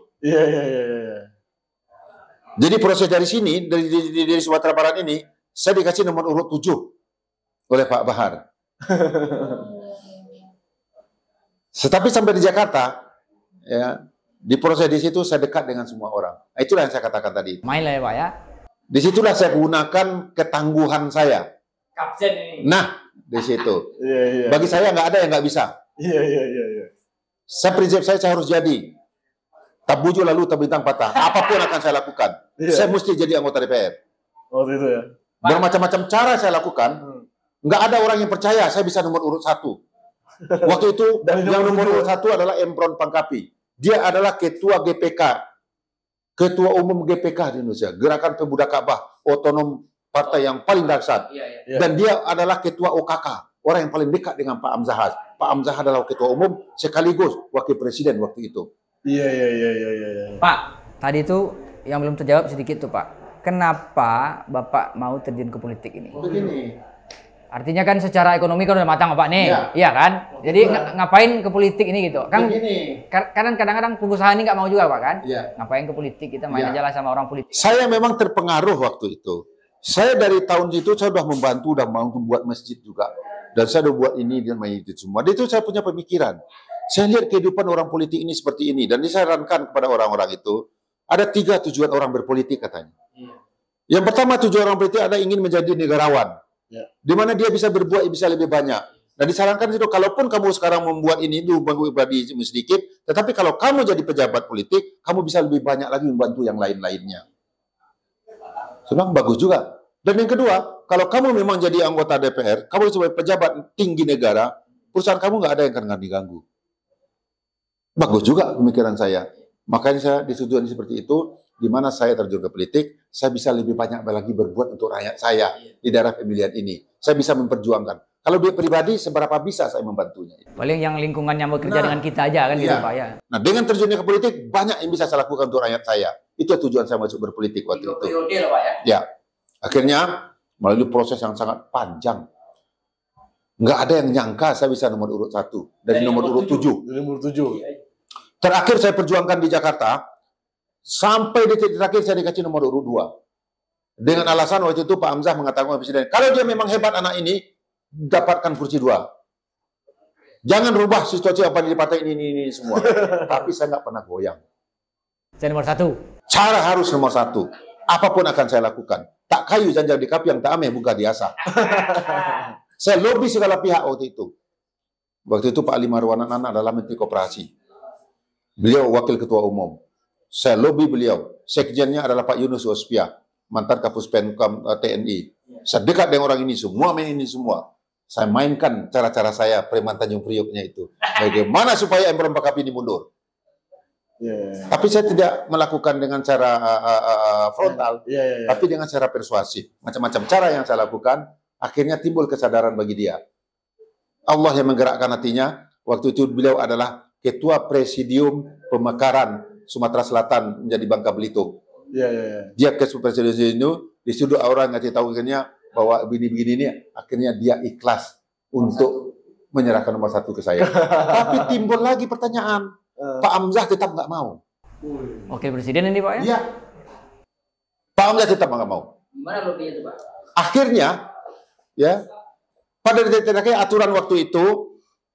Jadi proses dari sini, dari Sumatera Barat ini, saya dikasih nomor urut 7 oleh Pak Bahar. Tetapi sampai di Jakarta, ya, di proses di situ saya dekat dengan semua orang. Itulah yang saya katakan tadi. Main lah ya Pak ya. Disitulah saya gunakan ketangguhan saya. Kapten ini. Nah, di situ. Bagi saya nggak ada yang nggak bisa. Prinsip saya harus jadi. Tak buju lalu tak bintang patah. Apapun akan saya lakukan. Saya mesti jadi anggota DPR. Oh itu ya. Bermacam-macam cara saya lakukan. Nggak ada orang yang percaya saya bisa nomor urut 1. Waktu itu yang nomor urut 1 adalah Empron Pangkapi. Dia adalah ketua GPK, ketua umum GPK di Indonesia, Gerakan Pemuda Ka'bah, otonom partai yang paling dahsyat. Dan dia adalah ketua OKK, orang yang paling dekat dengan Pak Amzahas. Pak Amzahas adalah ketua umum sekaligus wakil presiden waktu itu. Pak, tadi itu yang belum terjawab sedikit tuh Pak. Kenapa Bapak mau terjun ke politik ini? Begini. Artinya kan secara ekonomi kan udah matang Pak nih, iya kan? Jadi ngapain ke politik ini gitu? Kan kadang-kadang pengusaha ini nggak mau juga Pak kan? Ngapain ke politik, kita main aja lah sama orang politik. Saya memang terpengaruh waktu itu. Saya dari tahun itu saya sudah membantu, udah mau buat masjid juga. Dan saya udah buat ini dan itu semua. Itu saya punya pemikiran. Saya lihat kehidupan orang politik ini seperti ini. Dan disarankan kepada orang-orang itu, ada 3 tujuan orang berpolitik katanya. Yang pertama tujuan orang politik ada ingin menjadi negarawan. Di mana dia bisa berbuat bisa lebih banyak. Nah disarankan itu, kalaupun kamu sekarang membuat ini membantu pribadi sedikit, tetapi kalau kamu jadi pejabat politik, kamu bisa lebih banyak lagi membantu yang lain-lainnya. Sebab bagus juga. Dan yang kedua, kalau kamu memang jadi anggota DPR, kamu sebagai pejabat tinggi negara, perusahaan kamu nggak ada yang akan diganggu. Bagus juga pemikiran saya. Makanya saya disetujui seperti itu, di mana saya terjun ke politik, saya bisa lebih banyak lagi berbuat untuk rakyat saya di daerah pemilihan ini. Saya bisa memperjuangkan. Kalau dia pribadi, seberapa bisa saya membantunya. Paling yang lingkungannya bekerja dengan kita aja kan gitu Pak ya. Nah dengan terjunnya ke politik, banyak yang bisa saya lakukan untuk rakyat saya. Itu tujuan saya masuk berpolitik waktu itu. Periode lah Pak ya. Ya. Akhirnya melalui proses yang sangat panjang. Nggak ada yang nyangka saya bisa nomor urut 1 dari nomor urut 7. Dari nomor 7. Terakhir saya perjuangkan di Jakarta, sampai di titik terakhir saya dikasih nomor urut 2. Dengan alasan waktu itu Pak Hamzah mengatakan kepada Presiden, kalau dia memang hebat anak ini, dapatkan kursi 2. Jangan rubah situasi apa di partai ini semua. Tapi saya nggak pernah goyang. Saya nomor 1. Cara harus nomor 1. Apapun akan saya lakukan. Tak kayu janjang di kapi yang tak ameh buka diasa. Saya lobby segala pihak waktu itu. Waktu itu Pak Ali Marwan adalah Menteri Koperasi. Beliau wakil ketua umum. Saya lobby beliau. Sekjennya adalah Pak Yunus Waspia, mantan Kapus Penkum TNI. Saya dekat dengan orang ini semua, Saya mainkan cara-cara saya preman Tanjung Prioknya itu. Bagaimana supaya Empron Pangkapi ini mundur. Tapi saya tidak melakukan dengan cara frontal, tapi dengan cara persuasif. Macam-macam cara yang saya lakukan, akhirnya timbul kesadaran bagi dia. Allah yang menggerakkan hatinya. Waktu itu beliau adalah Ketua Presidium Pemekaran Sumatera Selatan menjadi Bangka Belitung. Iya, iya, iya. Dia ke presidensi itu, di situ orang ngasih tahu akhirnya bahwa begini-begini ini, akhirnya dia ikhlas untuk menyerahkan nomor 1 ke saya. Tapi timbul lagi pertanyaan, Pak Hamzah tetap nggak mau. Wakil presiden ini Pak ya? Iya. Pak Hamzah tetap nggak mau. Gimana lobbynya itu Pak? Akhirnya, ya, pada detik-detik aturan waktu itu,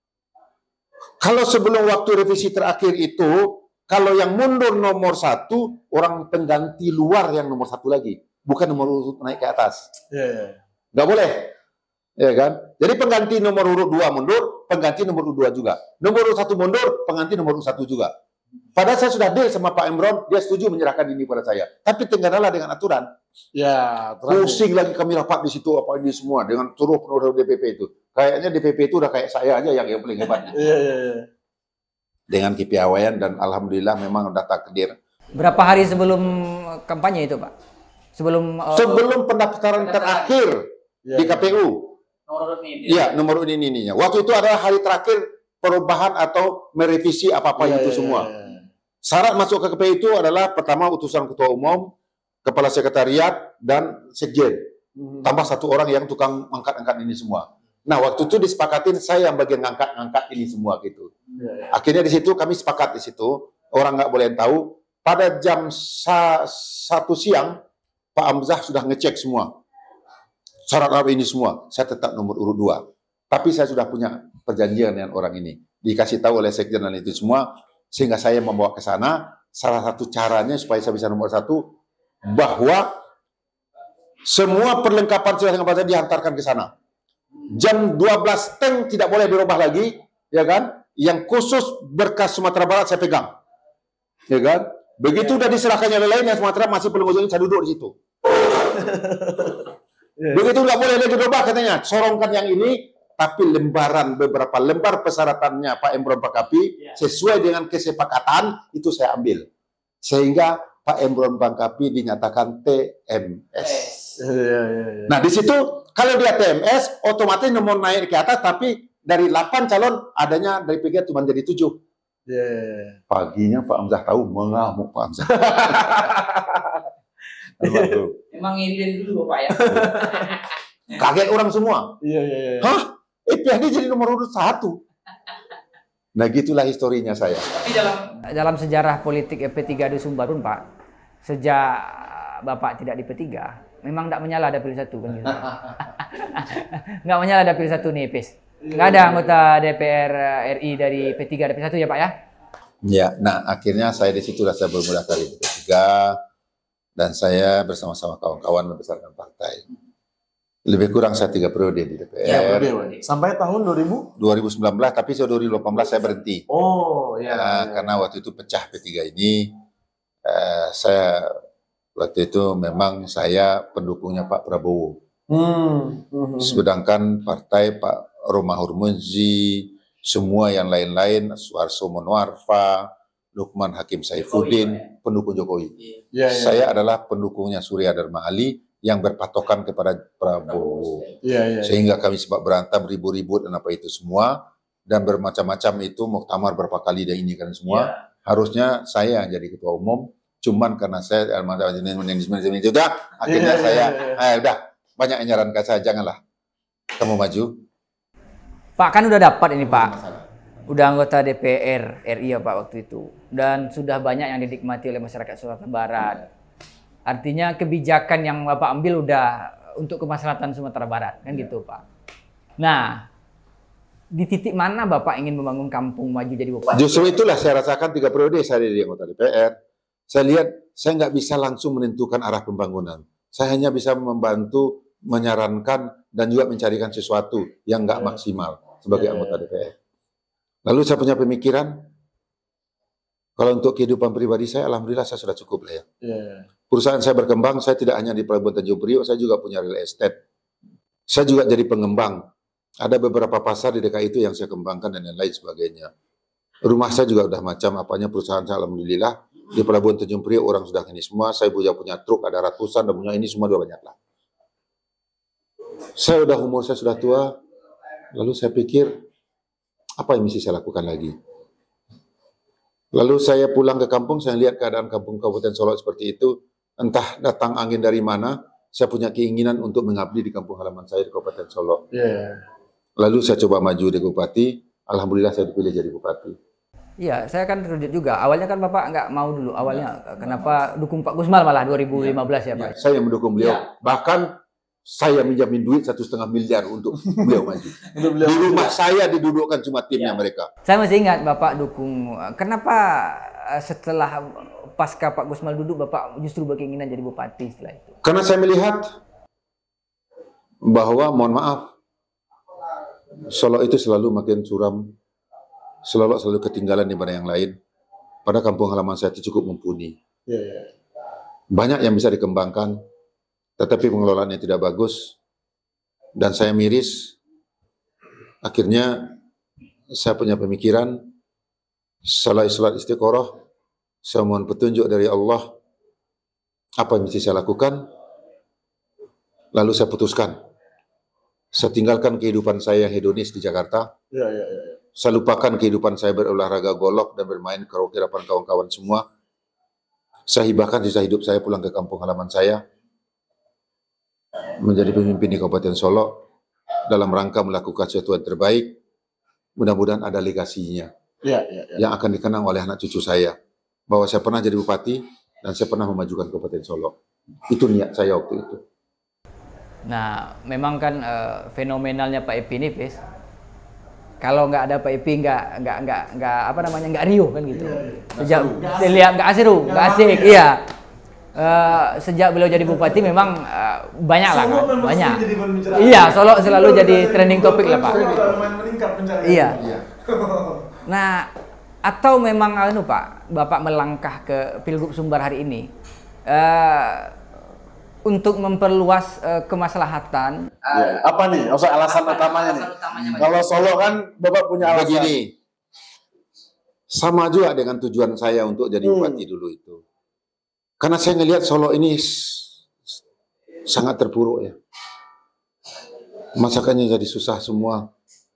kalau sebelum waktu revisi terakhir itu, kalau yang mundur nomor 1, orang pengganti luar yang nomor 1 lagi, bukan nomor urut naik ke atas. Iya. Nggak boleh, ya kan? Jadi pengganti nomor urut 2 mundur, pengganti nomor urut 2 juga. Nomor urut 1 mundur, pengganti nomor urut 1 juga. Padahal saya sudah deal sama Pak Emron, dia setuju menyerahkan ini pada saya. Tapi tenggaralah dengan aturan. Ya, Pusing lagi kami rapat di situ apa ini semua dengan seluruh penuh DPP itu. Kayaknya DPP itu udah kayak saya aja yang paling hebat. Iya, iya, iya. Dengan kepiawaian dan alhamdulillah memang udah takdir. Berapa hari sebelum kampanye itu Pak? Sebelum Pendaftaran terakhir di KPU. Nomor urut ini. Iya, nomor urut ini. Waktu itu adalah hari terakhir perubahan atau merevisi apa-apa itu semua. Syarat masuk ke KPU itu adalah pertama utusan ketua umum, kepala sekretariat, dan sekjen. Tambah 1 orang yang tukang angkat-angkat ini semua. Nah, waktu itu disepakatin saya yang bagian ngangkat-ngangkat ini semua gitu. Akhirnya di situ kami sepakat di situ, orang nggak boleh tahu. Pada jam 1 siang, Pak Hamzah sudah ngecek semua. Syarat apa ini semua, saya tetap nomor urut 2. Tapi saya sudah punya perjanjian dengan orang ini. Dikasih tahu oleh sekjen dan itu semua, sehingga saya membawa ke sana. Salah satu caranya supaya saya bisa nomor 1, bahwa semua perlengkapan surat dihantarkan ke sana. Jam 12 tidak boleh dirubah lagi, ya kan? Yang khusus berkas Sumatera Barat saya pegang, ya kan? Begitu udah diserahkannya oleh lain yang Sumatera masih belum ujungnya, saya duduk di situ. Begitu nggak boleh lagi dirubah katanya, sorongkan yang ini, tapi beberapa lembar persyaratannya Pak Emron Bangkapi sesuai dengan kesepakatan itu saya ambil, sehingga Pak Emron Bangkapi dinyatakan TMS. Nah di situ kalau dia TMS otomatis nomor naik ke atas, tapi dari 8 calon adanya dari PG cuma jadi 7. Paginya Pak Hamzah tahu, mengamuk Pak Hamzah. Emang ini dari dulu Bapak ya? Kaget orang semua. Hah? PHD jadi nomor urut 1. Nah gitulah historinya saya. Tapi dalam sejarah politik P3 di Sumbarun Pak, sejak Bapak tidak di P3, memang tidak menyala dapil 1 kan gitu. Nggak menyala dapil 1 nih, Pis. Nggak ada anggota DPR RI dari P3 dapil 1 ya Pak ya? Ya, nah akhirnya saya di situ saya bermula dari P3 dan saya bersama-sama kawan-kawan membesarkan partai. Lebih kurang saya 3 periode di DPR. Sampai tahun 2019, tapi saya 2018 saya berhenti. Karena waktu itu pecah P3 ini, saya waktu itu memang saya pendukungnya Pak Prabowo. Sedangkan partai Pak Romahur Muzi, semua yang lain-lain, Suharto Monoarfa, Lukman Hakim Saifuddin, pendukung Jokowi. Saya adalah pendukungnya Surya Dharma Ali yang berpatokan kepada Prabowo. Sehingga kami sempat berantem ribut-ribut dan apa itu semua, dan bermacam-macam itu muktamar berapa kali dan ini kan semua. Harusnya saya yang jadi ketua umum, cuman karena saya manajemen itu dah, akhirnya saya udah banyak yang nyarankan saya, janganlah kamu maju. Pak kan udah dapat ini Pak, udah anggota DPR RI ya Pak waktu itu, dan sudah banyak yang dinikmati oleh masyarakat Sumatera Barat. Artinya kebijakan yang Bapak ambil udah untuk kemaslahatan Sumatera Barat kan gitu Pak. Nah, di titik mana Bapak ingin membangun kampung maju jadi bupati? Justru itulah saya rasakan 3 periode saya jadi anggota DPR. Saya lihat saya nggak bisa langsung menentukan arah pembangunan. Saya hanya bisa membantu, menyarankan, dan juga mencarikan sesuatu yang nggak maksimal sebagai anggota DPR. Lalu saya punya pemikiran, kalau untuk kehidupan pribadi saya, alhamdulillah saya sudah cukup lah ya. Perusahaan saya berkembang, saya tidak hanya di Pelabuhan Tanjung Priok, saya juga punya real estate. Saya juga jadi pengembang. Ada beberapa pasar di DKI itu yang saya kembangkan dan lain sebagainya. Rumah saya juga udah macam apanya, perusahaan saya alhamdulillah. Di Pelabuhan Tanjung Priok orang sudah ini semua, saya punya truk ada ratusan, dan punya ini semua udah banyak lah. Umur saya sudah tua, lalu saya pikir, apa yang mesti saya lakukan lagi? Lalu saya pulang ke kampung, saya lihat keadaan kampung Kabupaten Solok seperti itu. Entah datang angin dari mana, saya punya keinginan untuk mengabdi di kampung halaman saya di Kabupaten Solok. Lalu saya coba maju di bupati, alhamdulillah saya dipilih jadi bupati. Iya, saya kan terkejut juga. Awalnya kan Bapak nggak mau dulu. Awalnya kenapa dukung Pak Gusmal malah 2015 ya Pak? Saya mendukung beliau. Bahkan saya minjamin duit 1,5 miliar untuk beliau maju. Di rumah saya didudukkan cuma timnya mereka. Saya masih ingat Bapak dukung. Kenapa setelah pasca Pak Gusmal duduk, Bapak justru berkeinginan jadi bupati setelah itu? Karena saya melihat bahwa, mohon maaf, Solok itu selalu makin suram, selalu ketinggalan daripada yang lain. Pada kampung halaman saya itu cukup mumpuni. Banyak yang bisa dikembangkan, tetapi pengelolaannya tidak bagus. Dan saya miris, akhirnya saya punya pemikiran, salat istiqoroh, saya mohon petunjuk dari Allah, apa yang mesti saya lakukan. Lalu saya putuskan, saya tinggalkan kehidupan saya hedonis di Jakarta. Saya lupakan kehidupan saya berolahraga golok dan bermain karaoke depan kawan-kawan semua. Saya hibahkan sisa hidup saya pulang ke kampung halaman saya, menjadi pemimpin di Kabupaten Solok dalam rangka melakukan sesuatu yang terbaik. Mudah-mudahan ada legasinya yang akan dikenang oleh anak cucu saya, bahwa saya pernah jadi bupati dan saya pernah memajukan Kabupaten Solok. Itu niat saya waktu itu. Nah, memang kan fenomenalnya Pak Epi ini, Fis. Kalau nggak ada Pak Epi nggak Rio kan gitu. Sejak dilihat nggak seru, nggak asik, iya. Sejak beliau jadi bupati memang banyak lah kan, banyak. Iya, Solok selalu jadi trending topik lah Pak. Iya. Nah, atau memang Pak, Bapak melangkah ke Pilgub Sumbar hari ini untuk memperluas kemaslahatan. Apa nih? Alasan utamanya nih? Kalau Solok kan Bapak punya alasan. Begini, sama juga dengan tujuan saya untuk jadi bupati dulu itu. Karena saya ngelihat Solok ini sangat terpuruk ya. Masakannya jadi susah semua.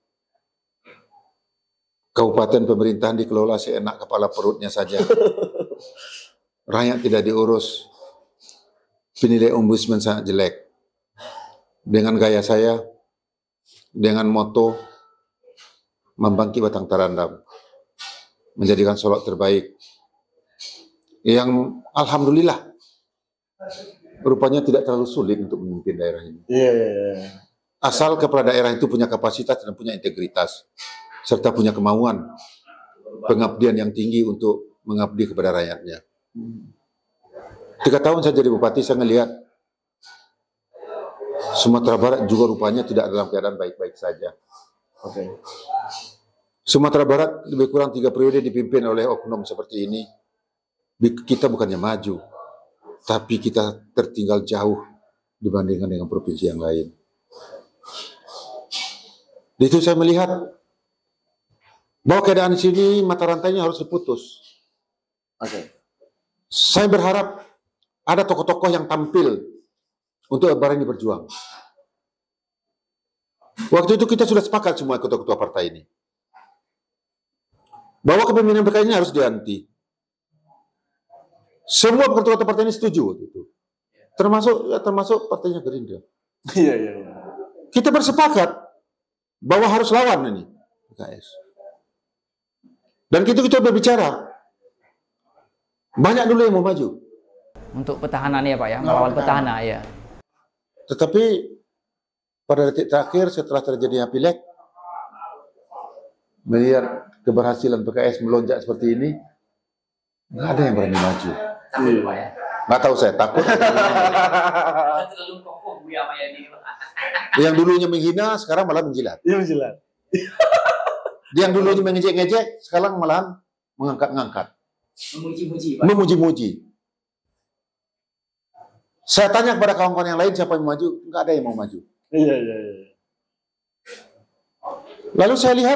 Kabupaten pemerintahan dikelola seenak kepala perutnya saja. Rakyat tidak diurus. Penilai ombudsman sangat jelek. Dengan gaya saya, dengan moto membangkit batang terandam, menjadikan Solok terbaik, yang alhamdulillah rupanya tidak terlalu sulit untuk memimpin daerah ini. Asal kepala daerah itu punya kapasitas dan punya integritas, serta punya kemauan pengabdian yang tinggi untuk mengabdi kepada rakyatnya. 3 tahun saya jadi bupati, saya melihat Sumatera Barat juga rupanya tidak dalam keadaan baik-baik saja. Sumatera Barat lebih kurang 3 periode dipimpin oleh oknum seperti ini. Kita bukannya maju, tapi kita tertinggal jauh dibandingkan dengan provinsi yang lain. Di situ saya melihat bahwa keadaan di sini mata rantainya harus diputus. Saya berharap ada tokoh-tokoh yang tampil untuk berani berjuang. Waktu itu kita sudah sepakat semua ketua-ketua partai ini, bahwa kepemimpinan PKI ini harus diganti. Semua ketua-ketua partai ini setuju waktu itu, termasuk partainya Gerindra. Kita bersepakat bahwa harus lawan ini PKS. Dan kita berbicara, banyak dulu yang mau maju. Untuk petahana ya Pak ya, melawan petahana ya. Tetapi pada detik terakhir setelah terjadinya pileg, melihat keberhasilan PKS melonjak seperti ini, nggak ada yang berani maju. Nggak tahu, saya takut. Yang dulunya menghina, sekarang malah menjilat. Yang dulunya mengejek-ngejek, sekarang malahan mengangkat-ngangkat. Memuji-muji. Saya tanya kepada kawan-kawan yang lain siapa yang maju, nggak ada yang mau maju. Lalu saya lihat,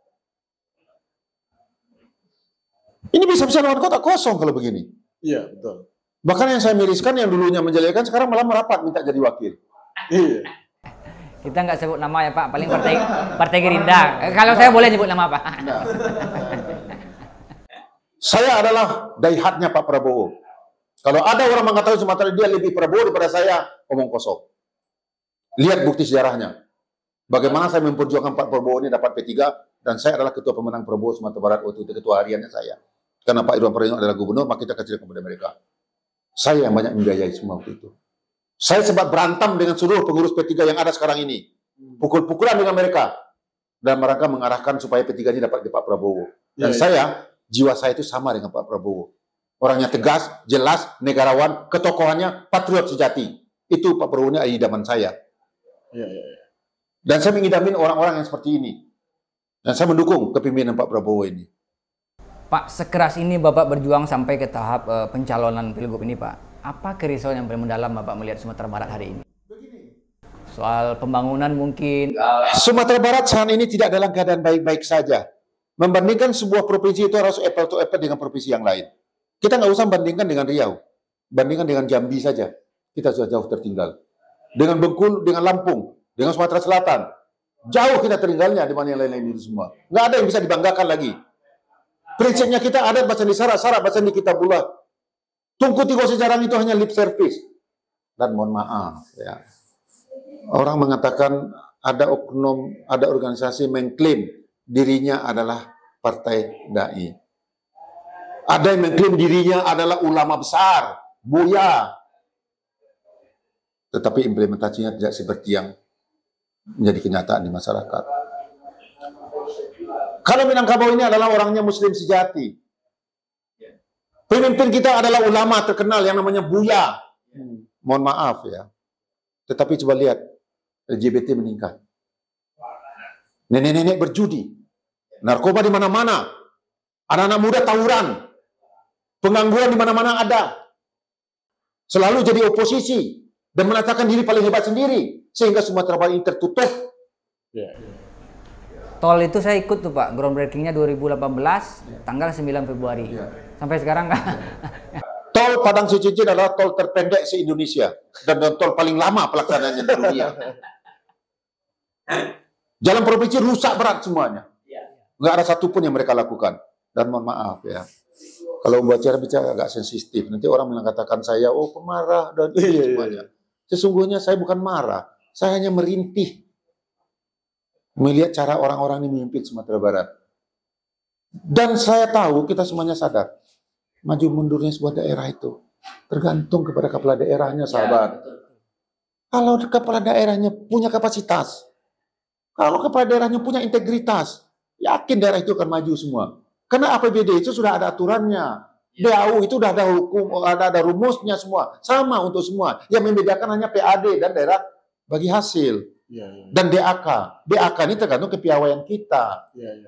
ini bisa-bisa lawan kotak kosong kalau begini. Iya, betul. Bahkan yang saya miriskan, yang dulunya menjelekan, sekarang malah merapat minta jadi wakil. Kita nggak sebut nama ya Pak, paling partai Gerindra. Kalau saya boleh nyebut nama Pak. Saya adalah daihatnya Pak Prabowo. Kalau ada orang mengatakan Sumatera dia lebih Prabowo daripada saya, omong kosong. Lihat bukti sejarahnya. Bagaimana saya memperjuangkan Pak Prabowo ini dapat P3, dan saya adalah ketua pemenang Prabowo Sumatera Barat waktu itu, ketua hariannya saya. Karena Pak Irwan Prayitno adalah gubernur, maka kita kasih kepada mereka. Saya yang banyak membiayai semua waktu itu. Saya sempat berantem dengan seluruh pengurus P3 yang ada sekarang ini. Pukul-pukulan dengan mereka. Dan mereka mengarahkan supaya P3 ini dapat di Pak Prabowo. Dan saya, jiwa saya itu sama dengan Pak Prabowo. Orangnya tegas, jelas, negarawan, ketokohannya, patriot sejati. Itu Pak Prabowo ini idaman saya. Dan saya mengidamin orang-orang yang seperti ini. Dan saya mendukung kepemimpinan Pak Prabowo ini. Pak, sekeras ini Bapak berjuang sampai ke tahap pencalonan pilgub ini, Pak. Apa kerisauan yang paling mendalam Bapak melihat Sumatera Barat hari ini? Soal pembangunan mungkin. Sumatera Barat saat ini tidak dalam keadaan baik-baik saja. Membandingkan sebuah provinsi itu harus apple to apple dengan provinsi yang lain. Kita nggak usah bandingkan dengan Riau. Bandingkan dengan Jambi saja. Kita sudah jauh tertinggal. Dengan Bengkulu, dengan Lampung, dengan Sumatera Selatan. Jauh kita tertinggalnya dibanding yang lain-lain itu semua. Nggak ada yang bisa dibanggakan lagi. Prinsipnya kita ada bahasa di syarat bahasa di kitabullah. Tungku tiga sejarah itu hanya lip service. Dan mohon maaf ya. Orang mengatakan ada oknum, ada organisasi mengklaim dirinya adalah partai dai. Ada yang mengklaim dirinya adalah ulama besar, buya. Tetapi implementasinya tidak seperti yang menjadi kenyataan di masyarakat. Kalau Minangkabau ini adalah orangnya Muslim sejati. Pemimpin kita adalah ulama terkenal yang namanya Buya. Mohon maaf ya. Tetapi coba lihat, LGBT meningkat. Nenek-nenek berjudi. Narkoba di mana-mana. Anak-anak muda tawuran. Pengangguran di mana-mana ada. Selalu jadi oposisi. Dan mengatakan diri paling hebat sendiri. Sehingga Sumatera Barat ini tertutup. Tol itu saya ikut tuh Pak, groundbreakingnya 2018, tanggal 9 Februari. Sampai sekarang nggak. Tol Padang Cincin adalah tol terpendek se-Indonesia. Dan tol paling lama pelaksanaannya di dunia. Jalan provinsi rusak berat semuanya. Nggak ada satupun yang mereka lakukan. Dan mohon maaf ya. Kalau membuat cara bicara agak sensitif. Nanti orang mengatakan saya, oh pemarah dan semuanya. Sesungguhnya saya bukan marah. Saya hanya merintih. Melihat cara orang-orang ini memimpin Sumatera Barat. Dan saya tahu, kita semuanya sadar. Maju mundurnya sebuah daerah itu tergantung kepada kepala daerahnya, sahabat. Kalau kepala daerahnya punya kapasitas, kalau kepala daerahnya punya integritas, yakin daerah itu akan maju semua. Karena APBD itu sudah ada aturannya. DAU itu sudah ada hukum, ada rumusnya semua. Sama untuk semua. Yang membedakan hanya PAD dan daerah bagi hasil. Dan DAK. DAK ini tergantung kepiawaian kita.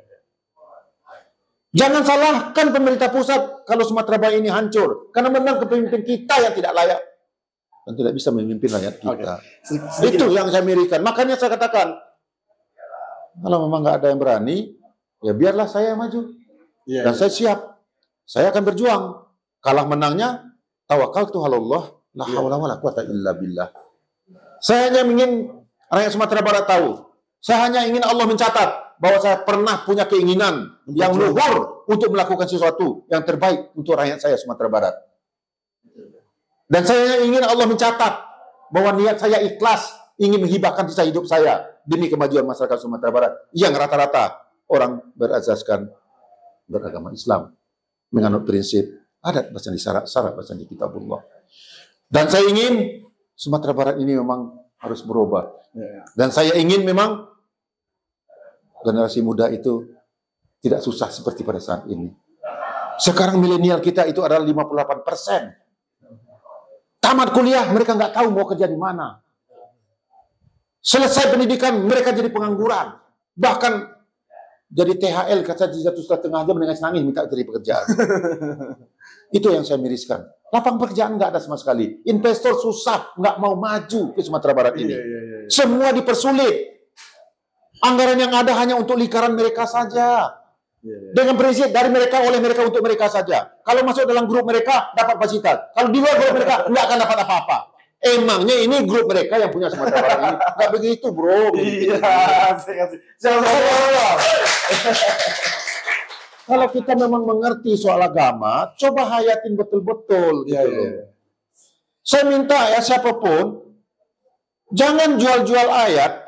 Jangan salahkan pemerintah pusat kalau Sumatera Barat ini hancur. Karena memang kepemimpin kita yang tidak layak. Dan tidak bisa memimpin rakyat kita. Itu yang saya mirikan. Makanya saya katakan, kalau memang nggak ada yang berani, ya biarlah saya maju. Dan saya siap. Saya akan berjuang. Kalah menangnya, tawakaltu 'alallah, la haula wala quwata illa billah. Saya hanya ingin rakyat Sumatera Barat tahu. Saya hanya ingin Allah mencatat bahwa saya pernah punya keinginan yang luhur untuk melakukan sesuatu yang terbaik untuk rakyat saya Sumatera Barat. Dan saya ingin Allah mencatat bahwa niat saya ikhlas ingin menghibahkan sisa hidup saya demi kemajuan masyarakat Sumatera Barat yang rata-rata orang berasaskan beragama Islam, menganut prinsip adat bahasa di syarat bahasa di kitabullah. Dan saya ingin Sumatera Barat ini memang harus berubah. Dan saya ingin memang generasi muda itu tidak susah seperti pada saat ini. Sekarang milenial kita itu adalah 58%. Tamat kuliah, mereka nggak tahu mau kerja di mana. Selesai pendidikan, mereka jadi pengangguran. Bahkan jadi THL, kata 1,5 jam dengan senangnya minta cari pekerjaan. Itu yang saya miriskan. Lapangan pekerjaan nggak ada sama sekali. Investor susah, nggak mau maju ke Sumatera Barat ini. Semua dipersulit. Anggaran yang ada hanya untuk lingkaran mereka saja. Dengan prinsip dari mereka, oleh mereka, untuk mereka saja. Kalau masuk dalam grup mereka, dapat fasilitas. Kalau di luar grup mereka, nggak akan dapat apa-apa. Emangnya ini grup mereka yang punya Sumatera Barat ini? Nggak begitu, bro. Kalau kita memang mengerti soal agama, coba hayatin betul-betul gitu loh. Saya minta ya siapapun, jangan jual-jual ayat,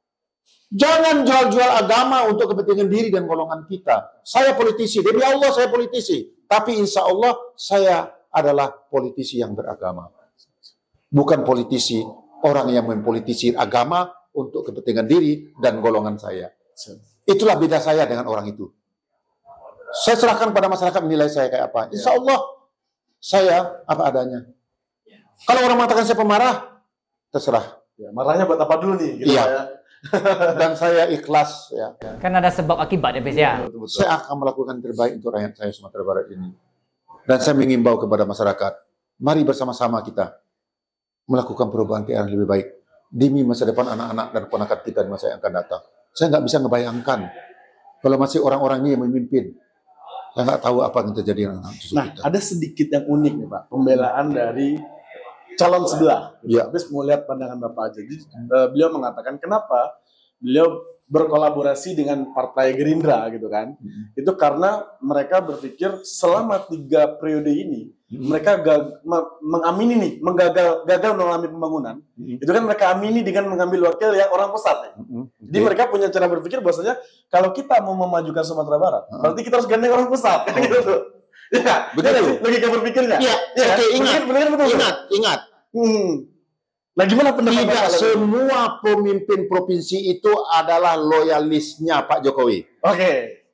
jangan jual-jual agama untuk kepentingan diri dan golongan kita. Saya politisi, demi Allah saya politisi. Tapi insya Allah saya adalah politisi yang beragama. Bukan politisi, orang yang mempolitisir agama untuk kepentingan diri dan golongan saya. Itulah beda saya dengan orang itu. Saya serahkan pada masyarakat menilai saya kayak apa. Insya Allah saya apa adanya. Kalau orang mengatakan saya pemarah, terserah. Ya, marahnya buat apa dulu nih? Gitu iya. Ya. Dan saya ikhlas. Ya. Kan ada sebab akibat ya, Bes ya. Saya akan melakukan terbaik untuk rakyat saya Sumatera Barat ini. Dan saya mengimbau kepada masyarakat, mari bersama-sama kita melakukan perubahan ke arah lebih baik demi masa depan anak-anak dan ponakan kita di masa yang akan datang. Saya nggak bisa ngebayangkan kalau masih orang-orang ini yang memimpin. Saya nggak tahu apa yang terjadi dengan anak cucu kita. Ada sedikit yang unik nih Pak, pembelaan dari calon sebelah. Ya. Habis mau lihat pandangan Bapak aja. Jadi, beliau mengatakan kenapa beliau berkolaborasi dengan Partai Gerindra gitu kan. Itu karena mereka berpikir selama 3 periode ini mereka mengamini nih, gagal mengalami pembangunan. Itu kan mereka amini dengan mengambil wakil yang orang pusat. Jadi mereka punya cara berpikir bahwasanya kalau kita mau memajukan Sumatera Barat, berarti kita harus gandeng orang pusat. Gitu. Ya, betul. Logika berpikirnya. Iya, ya, oke, ingat. Nah, gimana pendapat Tidak Bapak? semua pemimpin provinsi itu adalah loyalisnya Pak Jokowi. Oke.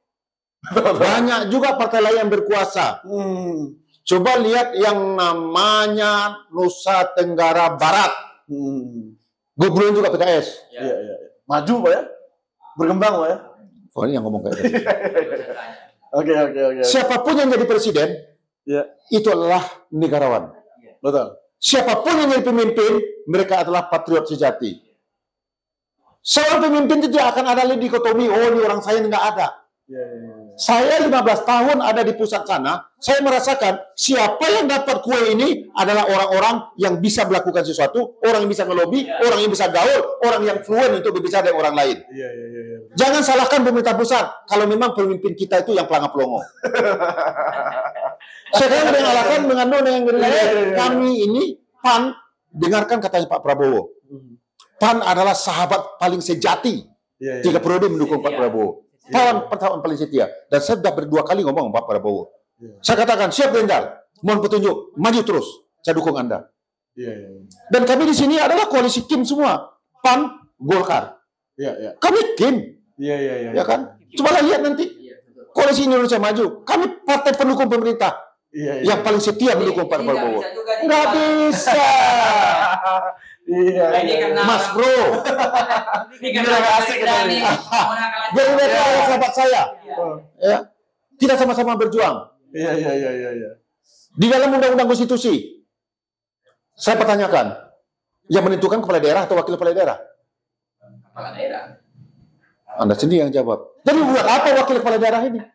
Banyak juga partai lain yang berkuasa. Coba lihat yang namanya Nusa Tenggara Barat. Gubernur juga PKS. Iya. Maju Pak ya? Berkembang Pak ya? Oh, ini yang ngomong kayak gitu. Oke. Siapapun yang jadi presiden, itu adalah negarawan. Betul. Siapapun yang jadi pemimpin, mereka adalah patriot sejati. Seorang pemimpin itu tidak akan ada dikotomi, oh ini orang saya nggak ada. Saya 15 tahun ada di pusat sana, saya merasakan siapa yang dapat kue ini adalah orang-orang yang bisa melakukan sesuatu, orang yang bisa ngelobi, orang yang bisa gaul, orang yang fluent untuk berbicara dengan orang lain. Jangan salahkan pemerintah pusat kalau memang pemimpin kita itu yang pelangap-pelongo. Sekarang dengan alasan mengandung dengan kami ini PAN, dengarkan katanya Pak Prabowo. PAN adalah sahabat paling sejati. 3 periode mendukung Pak Prabowo. PAN pertahanan paling setia. Dan saya sudah 2 kali ngomong Pak Prabowo. Saya katakan, siap Jenderal, mohon petunjuk, maju terus, saya dukung Anda. Dan kami di sini adalah koalisi Kim semua. PAN, Golkar. Kami Kim. Ya kan? Coba lihat nanti. Koalisi Indonesia Maju. Kami partai pendukung pemerintah. Yang paling setia mendukung Pak Prabowo. Nggak bisa. Mas Bro. Gerindra adalah sahabat saya. Ya. Kita sama-sama berjuang. Di dalam undang-undang konstitusi, saya pertanyakan, yang menentukan kepala daerah atau wakil kepala daerah? Kepala daerah. Anda sendiri yang jawab. Jadi buat apa wakil kepala daerah ini?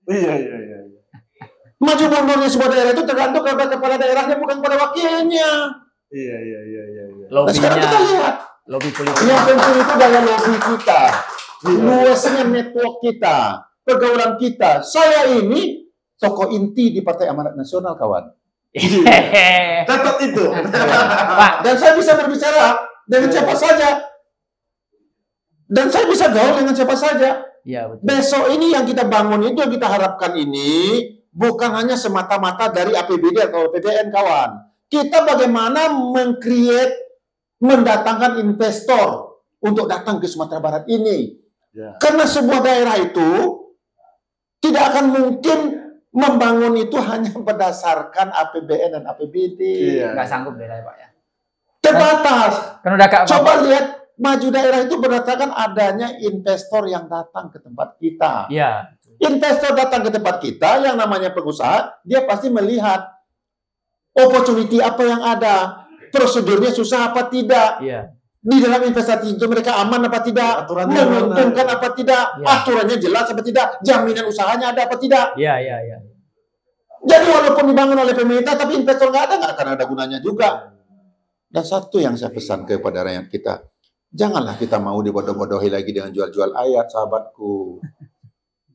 Maju mundurnya sebuah daerah itu tergantung kepada kepala daerahnya, bukan pada wakilnya. Nah, sekarang kita lihat. Lobby politik. Yang penting itu daya lobby kita, luasnya network kita, pergaulan kita. Saya ini tokoh inti di Partai Amanat Nasional, kawan. Catat itu. Pak, Dan saya bisa berbicara dengan siapa saja. Dan saya bisa gaul dengan siapa saja. Iya, betul. Besok ini yang kita bangun itu, yang kita harapkan ini bukan hanya semata-mata dari APBD atau APBN, kawan. Kita bagaimana mendatangkan investor untuk datang ke Sumatera Barat ini. Karena sebuah daerah itu tidak akan mungkin membangun itu hanya berdasarkan APBN dan APBD. Nggak sanggup deh Pak ya. Terbatas. Kan udah Coba lihat, maju daerah itu berdasarkan adanya investor yang datang ke tempat kita. Iya. Investor datang ke tempat kita, yang namanya pengusaha, dia pasti melihat opportunity apa yang ada, prosedurnya susah apa tidak, di dalam investasi itu mereka aman apa tidak, menguntungkan apa tidak, aturannya jelas apa tidak, jaminan usahanya ada apa tidak. Jadi walaupun dibangun oleh pemerintah, tapi investor nggak akan ada gunanya juga. Dan satu yang saya pesan kepada rakyat kita, janganlah kita mau dibodoh-bodohi lagi dengan jual-jual ayat, sahabatku.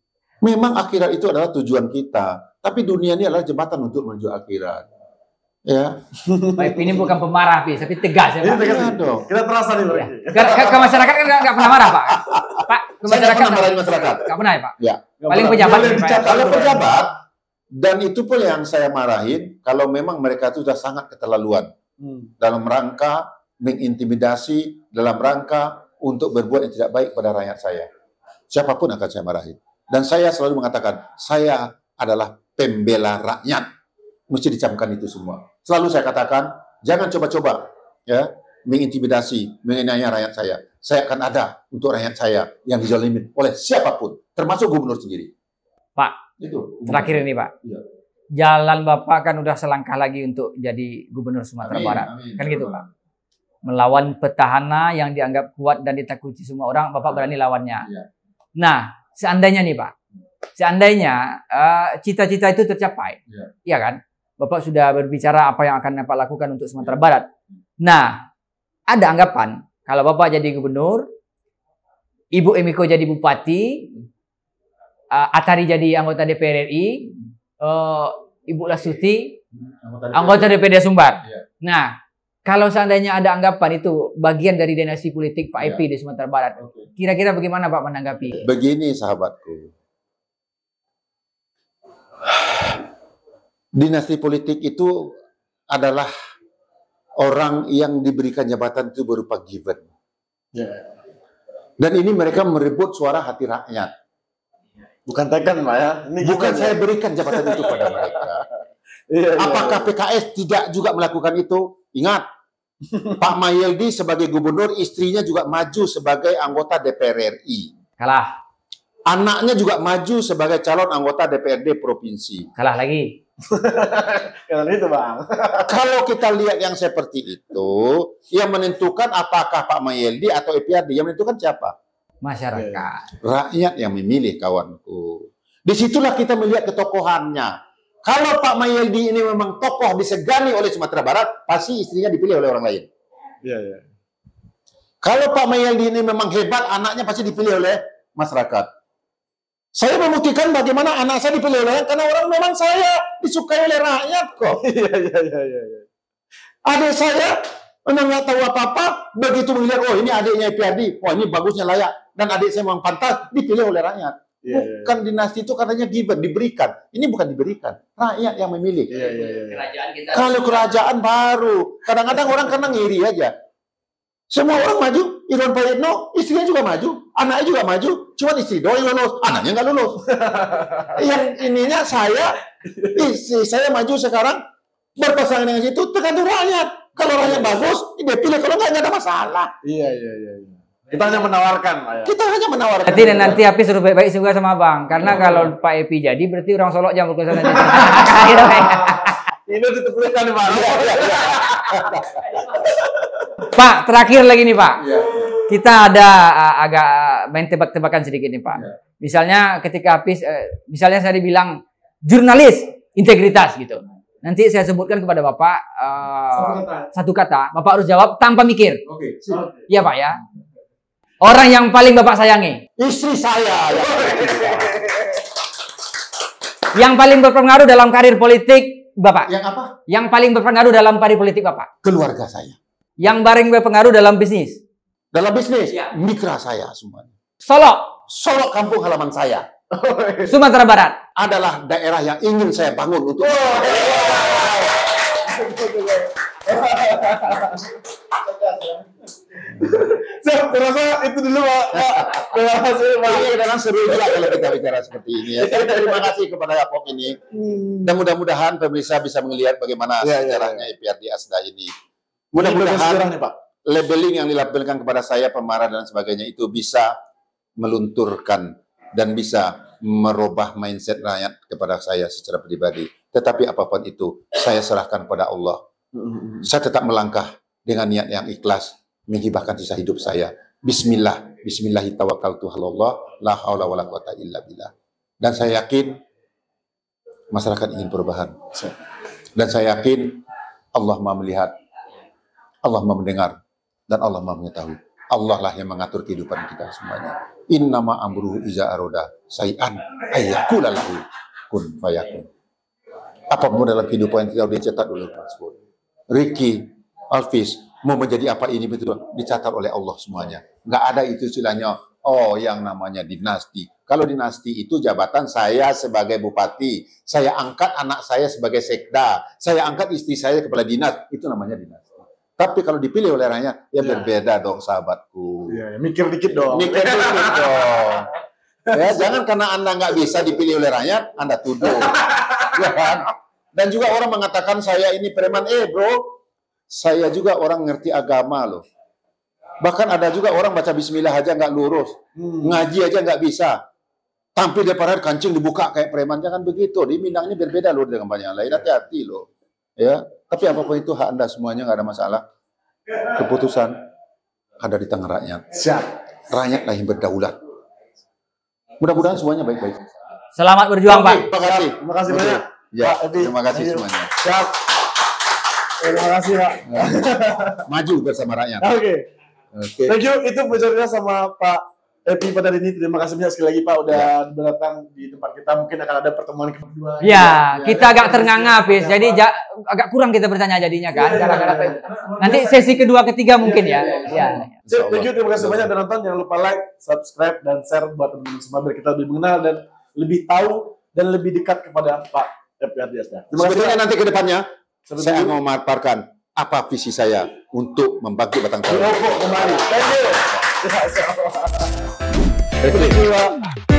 Memang akhirat itu adalah tujuan kita, tapi dunia ini adalah jembatan untuk menuju akhirat. Ya. Pak Epi ini bukan pemarah, tapi tegas ya, Pak. Iya dong. Kita terasa nih, Pak. Ke masyarakat kan nggak pernah marah, Pak. Pak, ke Saya nggak masyarakat pernah marahin masyarakat. nggak pernah ya, Pak? Ya. Paling pejabat. Boleh nih, Pak. dicatat. Kalau pejabat, dan itu pun yang saya marahin, kalau memang mereka itu sudah sangat keterlaluan dalam rangka mengintimidasi, dalam rangka untuk berbuat yang tidak baik pada rakyat saya. Siapapun akan saya marahin. Dan saya selalu mengatakan, saya adalah pembela rakyat. Mesti dicamkan itu semua. Selalu saya katakan, jangan coba-coba ya mengintimidasi, menganiaya rakyat saya. Saya akan ada untuk rakyat saya yang dizalimin oleh siapapun, termasuk gubernur sendiri. Pak, itu terakhir ini, Pak. Iya. Jalan Bapak kan udah selangkah lagi untuk jadi gubernur Sumatera Barat. Kan gitu, Pak. Melawan petahana yang dianggap kuat dan ditakuti semua orang, Bapak berani lawannya. Iya. Nah, seandainya nih, Pak. Seandainya cita-cita itu tercapai. Iya kan? Bapak sudah berbicara apa yang akan Bapak lakukan untuk Sumatera Barat. Nah, ada anggapan kalau Bapak jadi gubernur, Ibu Emiko jadi bupati, Atari jadi anggota DPR RI, Ibu Lasuti anggota DPD Sumbar. Nah, kalau seandainya ada anggapan itu bagian dari dinasti politik Pak Epi di Sumatera Barat, kira-kira bagaimana Pak menanggapi? Begini sahabatku, dinasti politik itu adalah orang yang diberikan jabatan itu berupa given. Dan ini mereka merebut suara hati rakyat. Bukan tekan, Pak ya. Ini bukan saya berikan jabatan itu pada mereka. Apakah PKS tidak juga melakukan itu? Ingat, Pak Mahyildi sebagai gubernur, istrinya juga maju sebagai anggota DPR RI. Kalah. Anaknya juga maju sebagai calon anggota DPRD provinsi. Kalah lagi. Karena itu, Bang. Kalau kita lihat yang seperti itu, yang menentukan apakah Pak Mahyildi atau EPRD, yang menentukan siapa? Masyarakat. Rakyat yang memilih, kawanku. Disitulah kita melihat ketokohannya. Kalau Pak Mahyildi ini memang tokoh disegani oleh Sumatera Barat, pasti istrinya dipilih oleh orang lain. Kalau Pak Mahyildi ini memang hebat, anaknya pasti dipilih oleh masyarakat. Saya membuktikan bagaimana anak saya dipilih oleh karena orang memang saya disukai oleh rakyat kok. Adik saya memang nggak tahu apa-apa, begitu melihat, oh ini adiknya EPRD, oh ini bagusnya layak, dan adik saya memang pantas, dipilih oleh rakyat. Bukan dinasti itu katanya given, diberikan. Ini bukan diberikan, rakyat yang memilih. Kerajaan kita. Kalau kerajaan baru, kadang-kadang orang karena ngiri aja. Semua orang maju, Irwan Prayitno, istrinya juga maju, anaknya juga maju, cuma istri doang yang lulus, anaknya nggak lulus. Yang ininya istri saya maju sekarang, berpasangan dengan situ, tergantung rakyat. Kalau rakyat bagus, dia pilih, kalau nggak ada masalah. Kita hanya menawarkan, Pak ya. Kita hanya menawarkan. Berarti nanti Api suruh baik-baik juga sama Bang, karena kalau Pak Epi jadi, berarti orang Solok jangan berkuasa nanti. Ini ditemukan, Pak. Pak, terakhir lagi nih Pak. Kita ada agak main tebak-tebakan sedikit nih Pak. Misalnya ketika habis, misalnya saya dibilang jurnalis integritas gitu. Nanti saya sebutkan kepada Bapak satu kata. Bapak harus jawab tanpa mikir. Iya Pak ya. Orang yang paling Bapak sayangi. Istri saya. Yang paling berpengaruh dalam karir politik Bapak. Yang apa? Yang paling berpengaruh dalam karir politik Bapak. Keluarga saya. Yang paling berpengaruh dalam bisnis. Dalam bisnis, mitra saya semuanya. Solok kampung halaman saya. Sumatera Barat adalah daerah yang ingin saya bangun untuk. Saya merasa itu dulu, Pak. Terima kasih, Pak. Kadang seru juga kalau kita bicara seperti ini ya. Terima kasih kepada Apok ini. Dan mudah-mudahan pemirsa bisa melihat bagaimana sejarahnya EPRD Asda ini. Mudah-mudahan labeling yang dilabelkan kepada saya pemarah dan sebagainya itu bisa melunturkan dan bisa merubah mindset rakyat kepada saya secara pribadi. Tetapi apapun itu, saya serahkan pada Allah. Saya tetap melangkah dengan niat yang ikhlas, menghibahkan sisa hidup saya. Bismillah, bismillahi tawakkaltu 'alallah, la haula wala quwata illa billah. Dan saya yakin masyarakat ingin perubahan. Dan saya yakin Allah Maha melihat, Allah Maha mendengar, dan Allah Maha mengetahui. Allah lah yang mengatur kehidupan kita semuanya. Innama amruhu iza aroda say'an ayyakula lahu kun fayakun. Apapun dalam kehidupan kita dicatat oleh tersebut. Ricky, Alvis, mau menjadi apa ini betul dicatat oleh Allah semuanya. Nggak ada itu istilahnya, oh yang namanya dinasti. Kalau dinasti itu jabatan saya sebagai bupati, saya angkat anak saya sebagai sekda, saya angkat istri saya kepala dinas, itu namanya dinasti. Tapi kalau dipilih oleh rakyat, ya berbeda dong sahabatku. Ya, mikir dikit dong. Mikir dikit dong. Ya, jangan karena Anda nggak bisa dipilih oleh rakyat, Anda tuduh. Ya kan? Dan juga orang mengatakan saya ini preman. Bro, saya juga orang ngerti agama loh. Bahkan ada juga orang baca bismillah aja nggak lurus. Ngaji aja nggak bisa. Tampil di depan kancing dibuka kayak preman. Jangan begitu. Di Minang ini berbeda loh dengan banyak lain. Hati-hati loh. Ya, tapi apapun itu hak Anda semuanya nggak ada masalah. Keputusan ada di tangan rakyat. Siap. Rakyatlah yang berdaulat. Mudah-mudahan semuanya baik-baik. Selamat berjuang, Pak. Terima kasih. Terima kasih banyak. Ya, Pak Epi. terima kasih Thank you. semuanya. Siap. Terima kasih, Pak. Maju bersama rakyat. Oke. Oke. Thank you. Itu bicaranya sama Pak Epi pada hari ini. Terima kasih banyak sekali lagi, Pak, udah datang di tempat kita. Mungkin akan ada pertemuan kedua. Ya, kita agak ternganga, Fis. Jadi agak kurang kita bertanya jadinya kan. Nanti sesi kedua, ketiga mungkin ya. Ya. Thank you. Terima kasih banyak udah nonton. Jangan lupa like, subscribe, dan share buat teman-teman semua biar kita lebih mengenal dan lebih tahu dan lebih dekat kepada Pak Epi Ardiansya. Sebetulnya nanti ke depannya saya mau memaparkan apa visi saya untuk membangkit Batang Toru. Kembali. Thank you. Thank you.